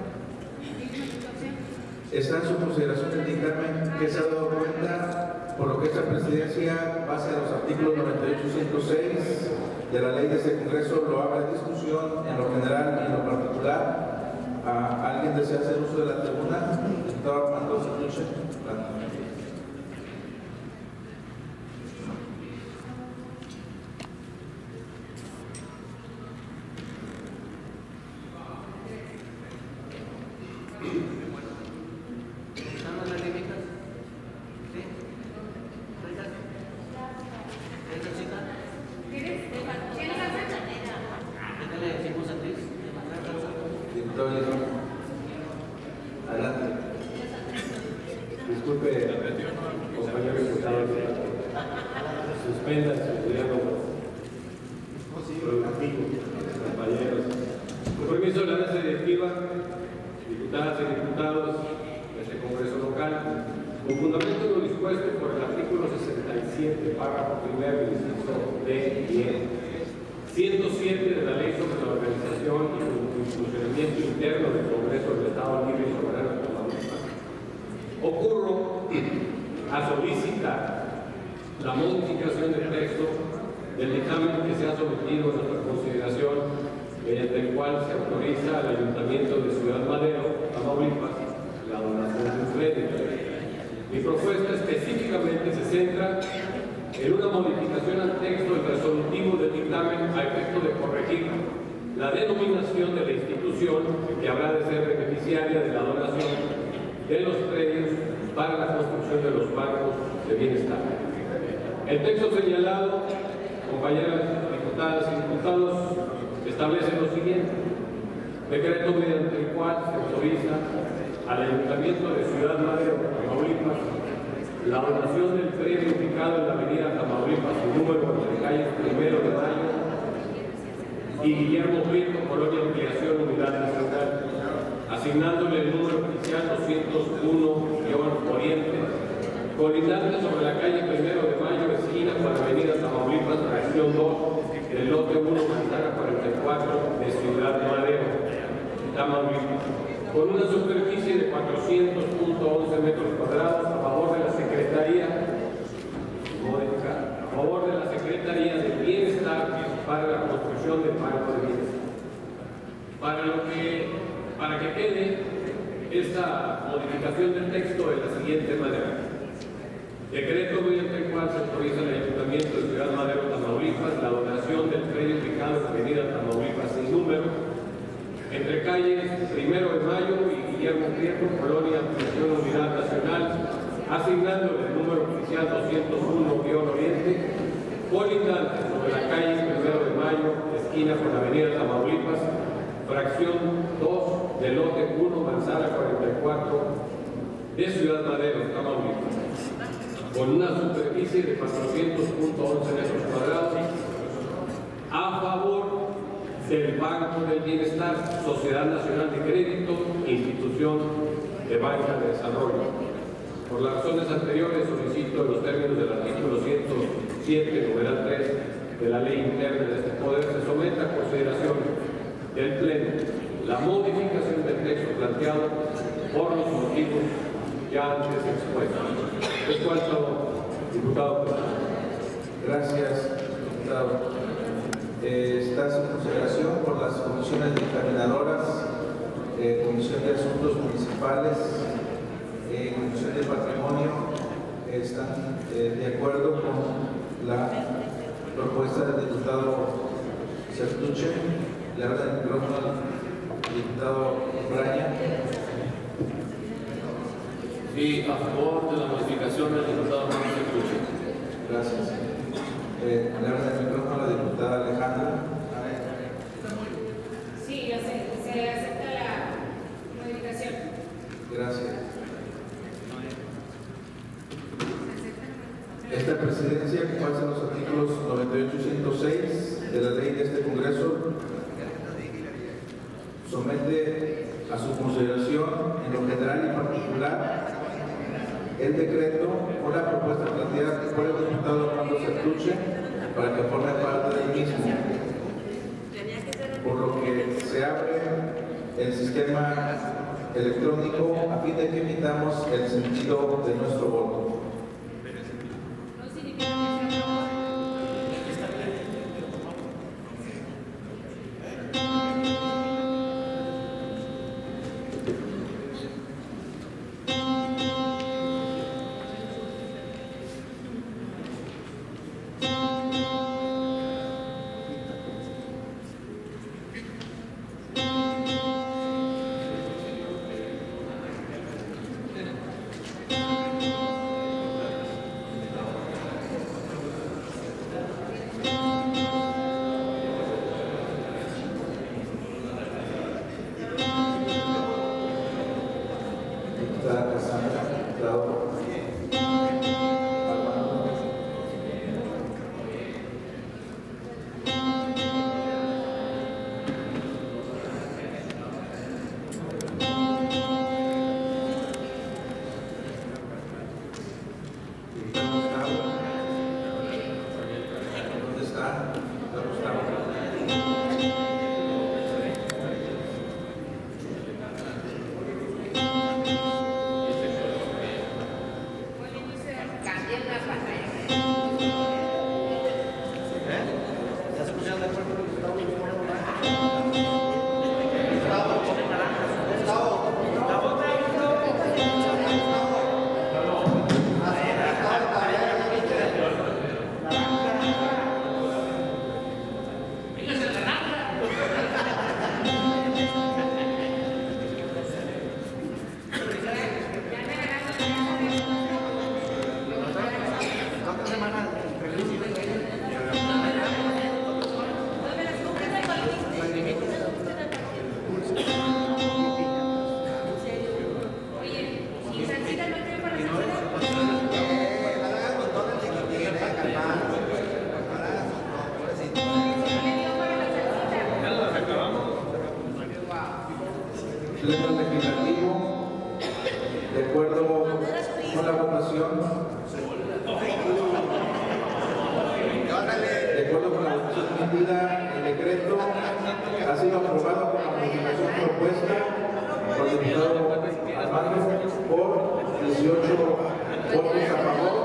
Está en su consideración el dictamen que se ha dado cuenta, por lo que esta presidencia, base a los artículos noventa y ocho, ciento seis de la ley de este Congreso, lo haga de discusión en lo general y en lo particular. ¿A ¿Alguien desea hacer uso de la tribuna? Diputado Armando Sertuche. Adelante. Disculpe, compañero diputado, suspenda su diálogo productivo, compañeros. Con permiso de la mesa directiva, diputadas y diputados de este Congreso local, con fundamento en lo dispuesto por el artículo sesenta y siete, párrafo primero, inciso D y E, ciento siete de la Ley sobre la Organización y el Funcionamiento Interno del Congreso del Estado Libre y Soberano de Tamaulipas, ocurro a solicitar la modificación del texto del dictamen que se ha sometido a nuestra consideración, mediante el cual se autoriza al Ayuntamiento de Ciudad Madero, Tamaulipas, la donación de un crédito. Mi propuesta específicamente se centra en una modificación al texto del resolutivo del dictamen a efecto de corregir la denominación de la institución que habrá de ser beneficiaria de la donación de los predios para la construcción de los bancos de bienestar. El texto señalado, compañeras diputadas y diputados, establece lo siguiente: decreto mediante el cual se autoriza al Ayuntamiento de Ciudad Madero, Tamaulipas, la donación del predio ubicado en la avenida Tamaulipas, su número entre calles Primero de Mayo y Guillermo Prieto, Colonia Ampliación, Unidad Nacional, asignándole el número oficial doscientos uno Oriente, colindante sobre la calle Primero de Mayo, esquina con la avenida Tamaulipas, fracción dos, del lote uno, manzana cuarenta y cuatro, de Ciudad Madero, Tamaulipas, con una superficie de cuatrocientos punto once metros cuadrados, a favor de la Secretaría, a favor de la Secretaría de Bienestar para la construcción del Banco de Bienestar. Para, lo que, para que quede esta modificación del texto de la siguiente manera: decreto mediante el cual se autoriza al Ayuntamiento de Ciudad Madero, Tamaulipas, la donación del predio ubicado en la avenida Tamaulipas sin número, entre calles Primero de Mayo y Guillermo Prieto, Colonia Ampliación, Unidad Nacional, asignándole el número oficial doscientos uno Oriente, colindante sobre la calle Primero de Mayo, esquina con la avenida Tamaulipas, fracción dos del lote uno, manzana cuarenta y cuatro, de Ciudad Madero, Tamaulipas, con una superficie de cuatrocientos punto once metros cuadrados, a favor del Banco del Bienestar, Sociedad Nacional de Crédito, institución de banca de desarrollo. Por las razones anteriores, solicito en los términos del artículo ciento siete, numeral tres de la ley interna de este poder, se someta a consideración del Pleno la modificación del texto planteado por los motivos ya antes expuestos. Es cuanto, diputado. Gracias, diputado. Eh, está en consideración por las comisiones dictaminadoras, eh, Comisión de Asuntos Municipales, eh, Comisión de Patrimonio, eh, están eh, de acuerdo con la propuesta del diputado Sertuche. Le habla el micrófono al diputado Braña. Sí, a favor de la modificación del diputado Sertuche. Gracias. Eh, le habla el micrófono a la diputada Alejandra. Sí, se, se acepta la modificación. Gracias. presidencia, con base en los artículos noventa y ocho y ciento seis de la ley de este Congreso, somete a su consideración en lo general y particular el decreto o la propuesta planteada por el diputado Armando Sertuche para que forme parte del mismo, por lo que se abre el sistema electrónico a fin de que emitamos el sentido de nuestro voto. Pleno legislativo, de acuerdo con la votación, de acuerdo con la votación emitida, el decreto ha sido aprobado con la modificación propuesta por el diputado Armando por dieciocho votos a favor,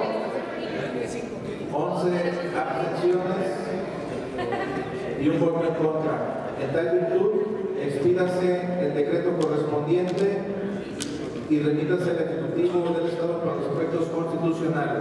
once abstenciones y un voto en contra. En tal virtud, expídase el decreto correspondiente y remítase al Ejecutivo del Estado para los efectos constitucionales.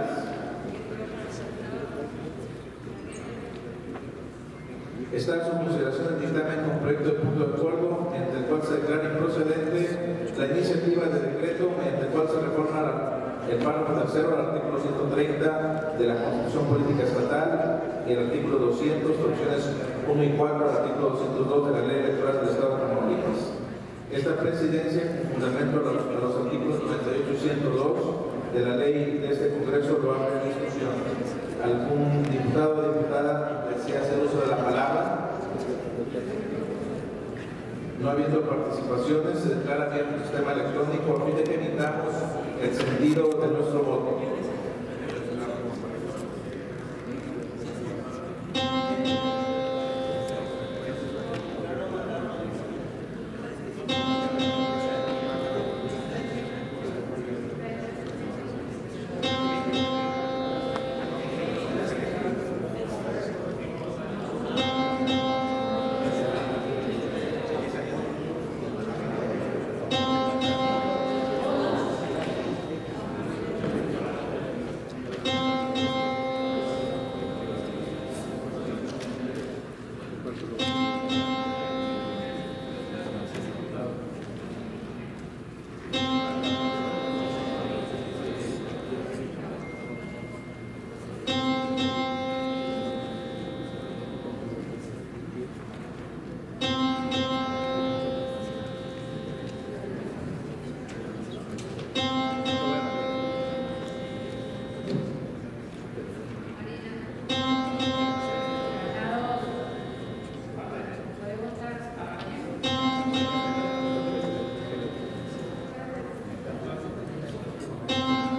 Está en su consideración el dictamen con proyecto de punto de acuerdo, entre el cual se declara improcedente la iniciativa de decreto mediante el cual se reforma el párrafo tercero al artículo ciento treinta de la Constitución Política Estatal y el artículo doscientos, opciones uno y cuatro al artículo doscientos dos de la Ley Electoral del Estado de Tamaulipas. Esta presidencia, con fundamento a los, a los artículos noventa y ocho y ciento dos de la ley de este Congreso, lo abre en discusión. ¿Algún diputado o diputada desea hacer uso de la palabra? No habiendo participaciones, se declara abierto el sistema electrónico a fin de que emitamos el sentido de nuestro voto.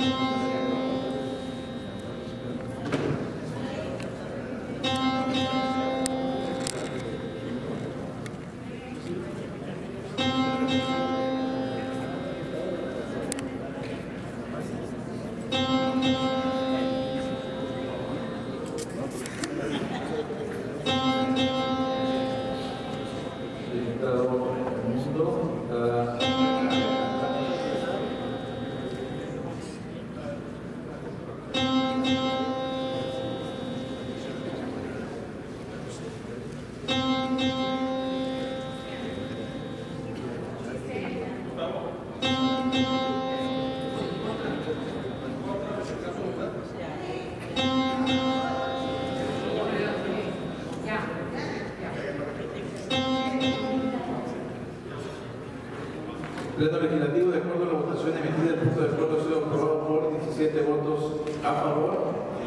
Pleno Legislativo, de acuerdo a la votación emitida, el punto de acuerdo ha sido aprobado por diecisiete votos a favor,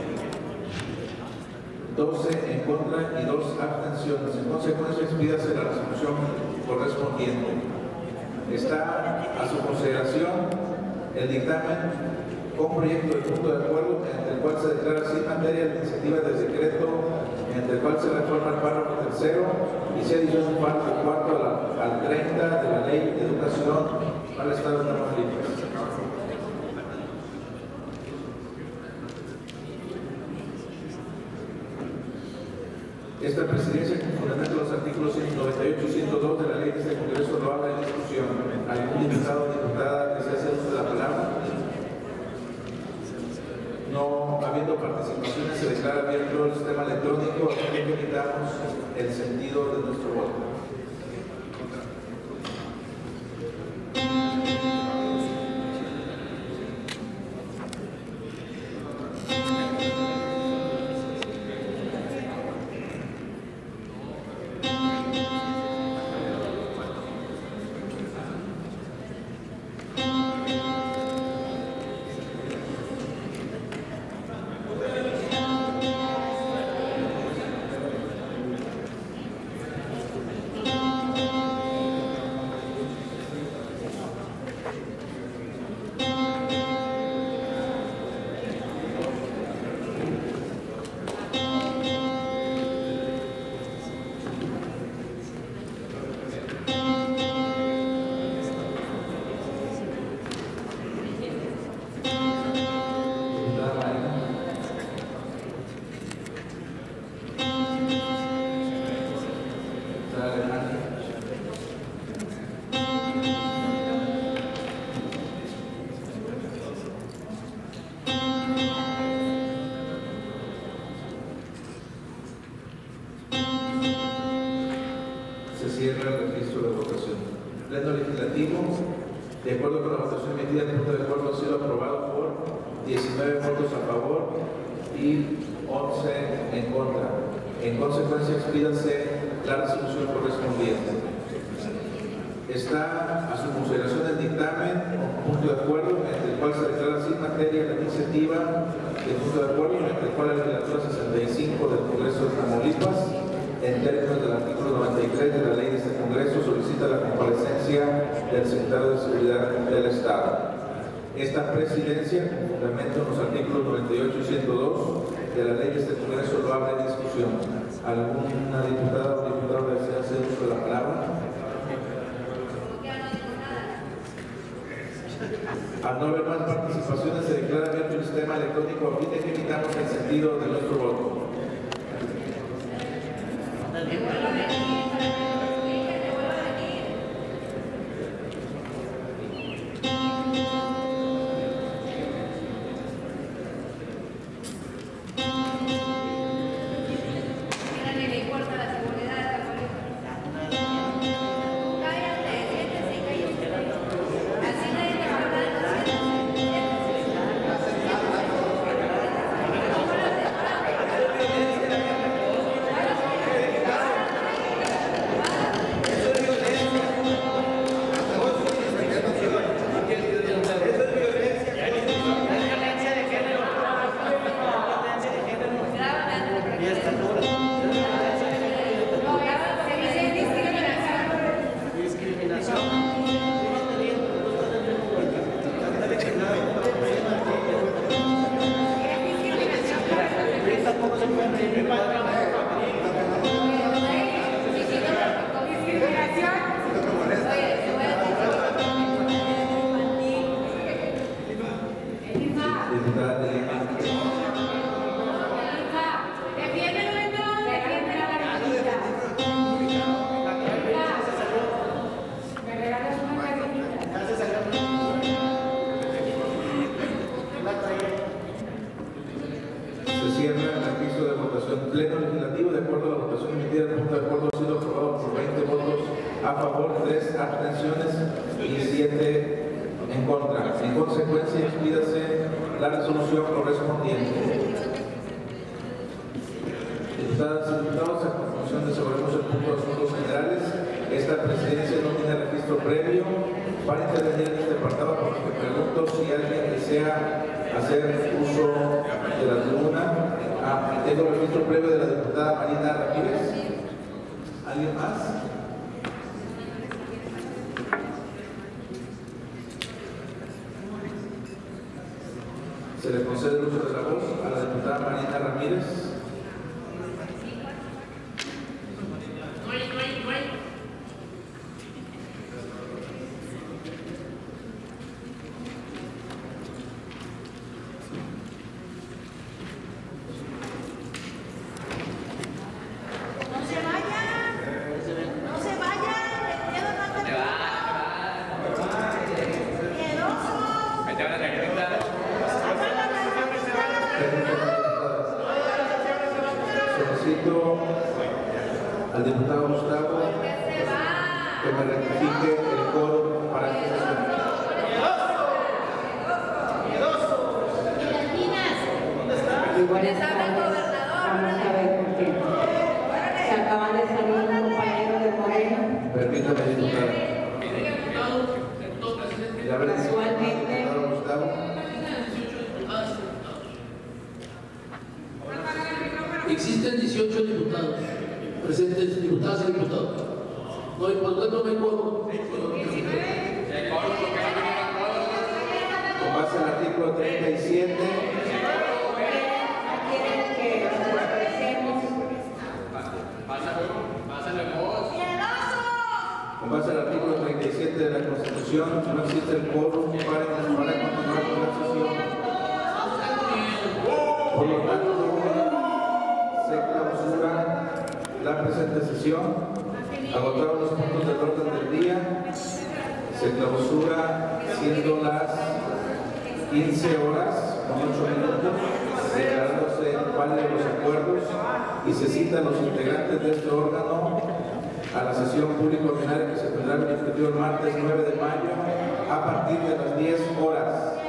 doce en contra y dos abstenciones. En consecuencia, expídase la resolución correspondiente. Está a su consideración el dictamen con proyecto de punto de acuerdo mediante el cual se declara sin materia la iniciativa de decreto mediante el cual se reforma el párrafo tercero y se adiciona un párrafo cuarto a la, al treinta de la Ley de Educación para el Estado de Tamaulipas. Esta presidencia, con fundamento de los artículos ciento noventa y ocho y ciento dos de la Ley de este Congreso, lo habla en discusión. ¿Algún diputado o diputada que se hace uso de la palabra? No habiendo participaciones, se declara abierto el sistema electrónico, a fin de que emitamos el sentido de nuestro voto. Cierra el registro de votación. Pleno Legislativo, de acuerdo con la votación emitida, el punto de acuerdo ha sido aprobado por diecinueve votos a favor y once en contra. En consecuencia, expídase la resolución correspondiente. Está a su consideración el dictamen con punto de acuerdo mediante el cual se declara sin materia la iniciativa de punto de acuerdo mediante el cual la legislatura sesenta y cinco del Congreso de Tamaulipas, en términos del artículo noventa y tres de la ley de este Congreso, solicita la comparecencia del secretario de Seguridad del Estado. Esta presidencia, con fundamento en los artículos noventa y ocho y ciento dos de la ley de este Congreso, lo abre en discusión. ¿Alguna diputada o diputado desea hacer uso de la palabra? Al no haber más participaciones, se declara abierto el sistema electrónico a fin de que emitamos el sentido de nuestro voto. diputada Liliana. Defiéndelo entonces, defiéndelo a la gallita. ¿Me regalas una gallinita? Se cierra el registro de votación pleno legislativo. De acuerdo a la votación emitida, el punto de acuerdo ha sido aprobado por veinte votos a favor, tres abstenciones y siete en contra. En consecuencia, expídase la resolución correspondiente. Diputadas y diputados, a continuación desahogaremos el punto de asuntos generales. Esta presidencia no tiene registro previo para intervenir en este apartado, por lo que pregunto si alguien desea hacer uso de la tribuna. Ah, tengo el registro previo de la diputada Marina Ramírez. ¿Alguien más? Se le concede el uso de la voz a la diputada Marina Ramírez. Al diputado Gustavo que me rectifique el coro para que se Buenas tardes, gobernador. Vamos a ver por qué. Se acaban de salir un compañero de Moreno. Permítame, diputado. Casualmente. Gustavo. Existen dieciocho diputados presentes, diputadas y diputados. No, y por lo tanto no hay quórum. Con base al artículo treinta y siete. Con base al artículo treinta y siete de la Constitución, no existe el quórum para, para continuar con la sesión. Por lo tanto, se clausura la presente sesión. Agotados los puntos del orden del día, se clausura siendo las quince horas con ocho minutos, declarándose válidos los acuerdos, y se citan los integrantes de este órgano a la sesión pública ordinaria que se tendrá el respectivo el martes nueve de mayo a partir de las diez horas.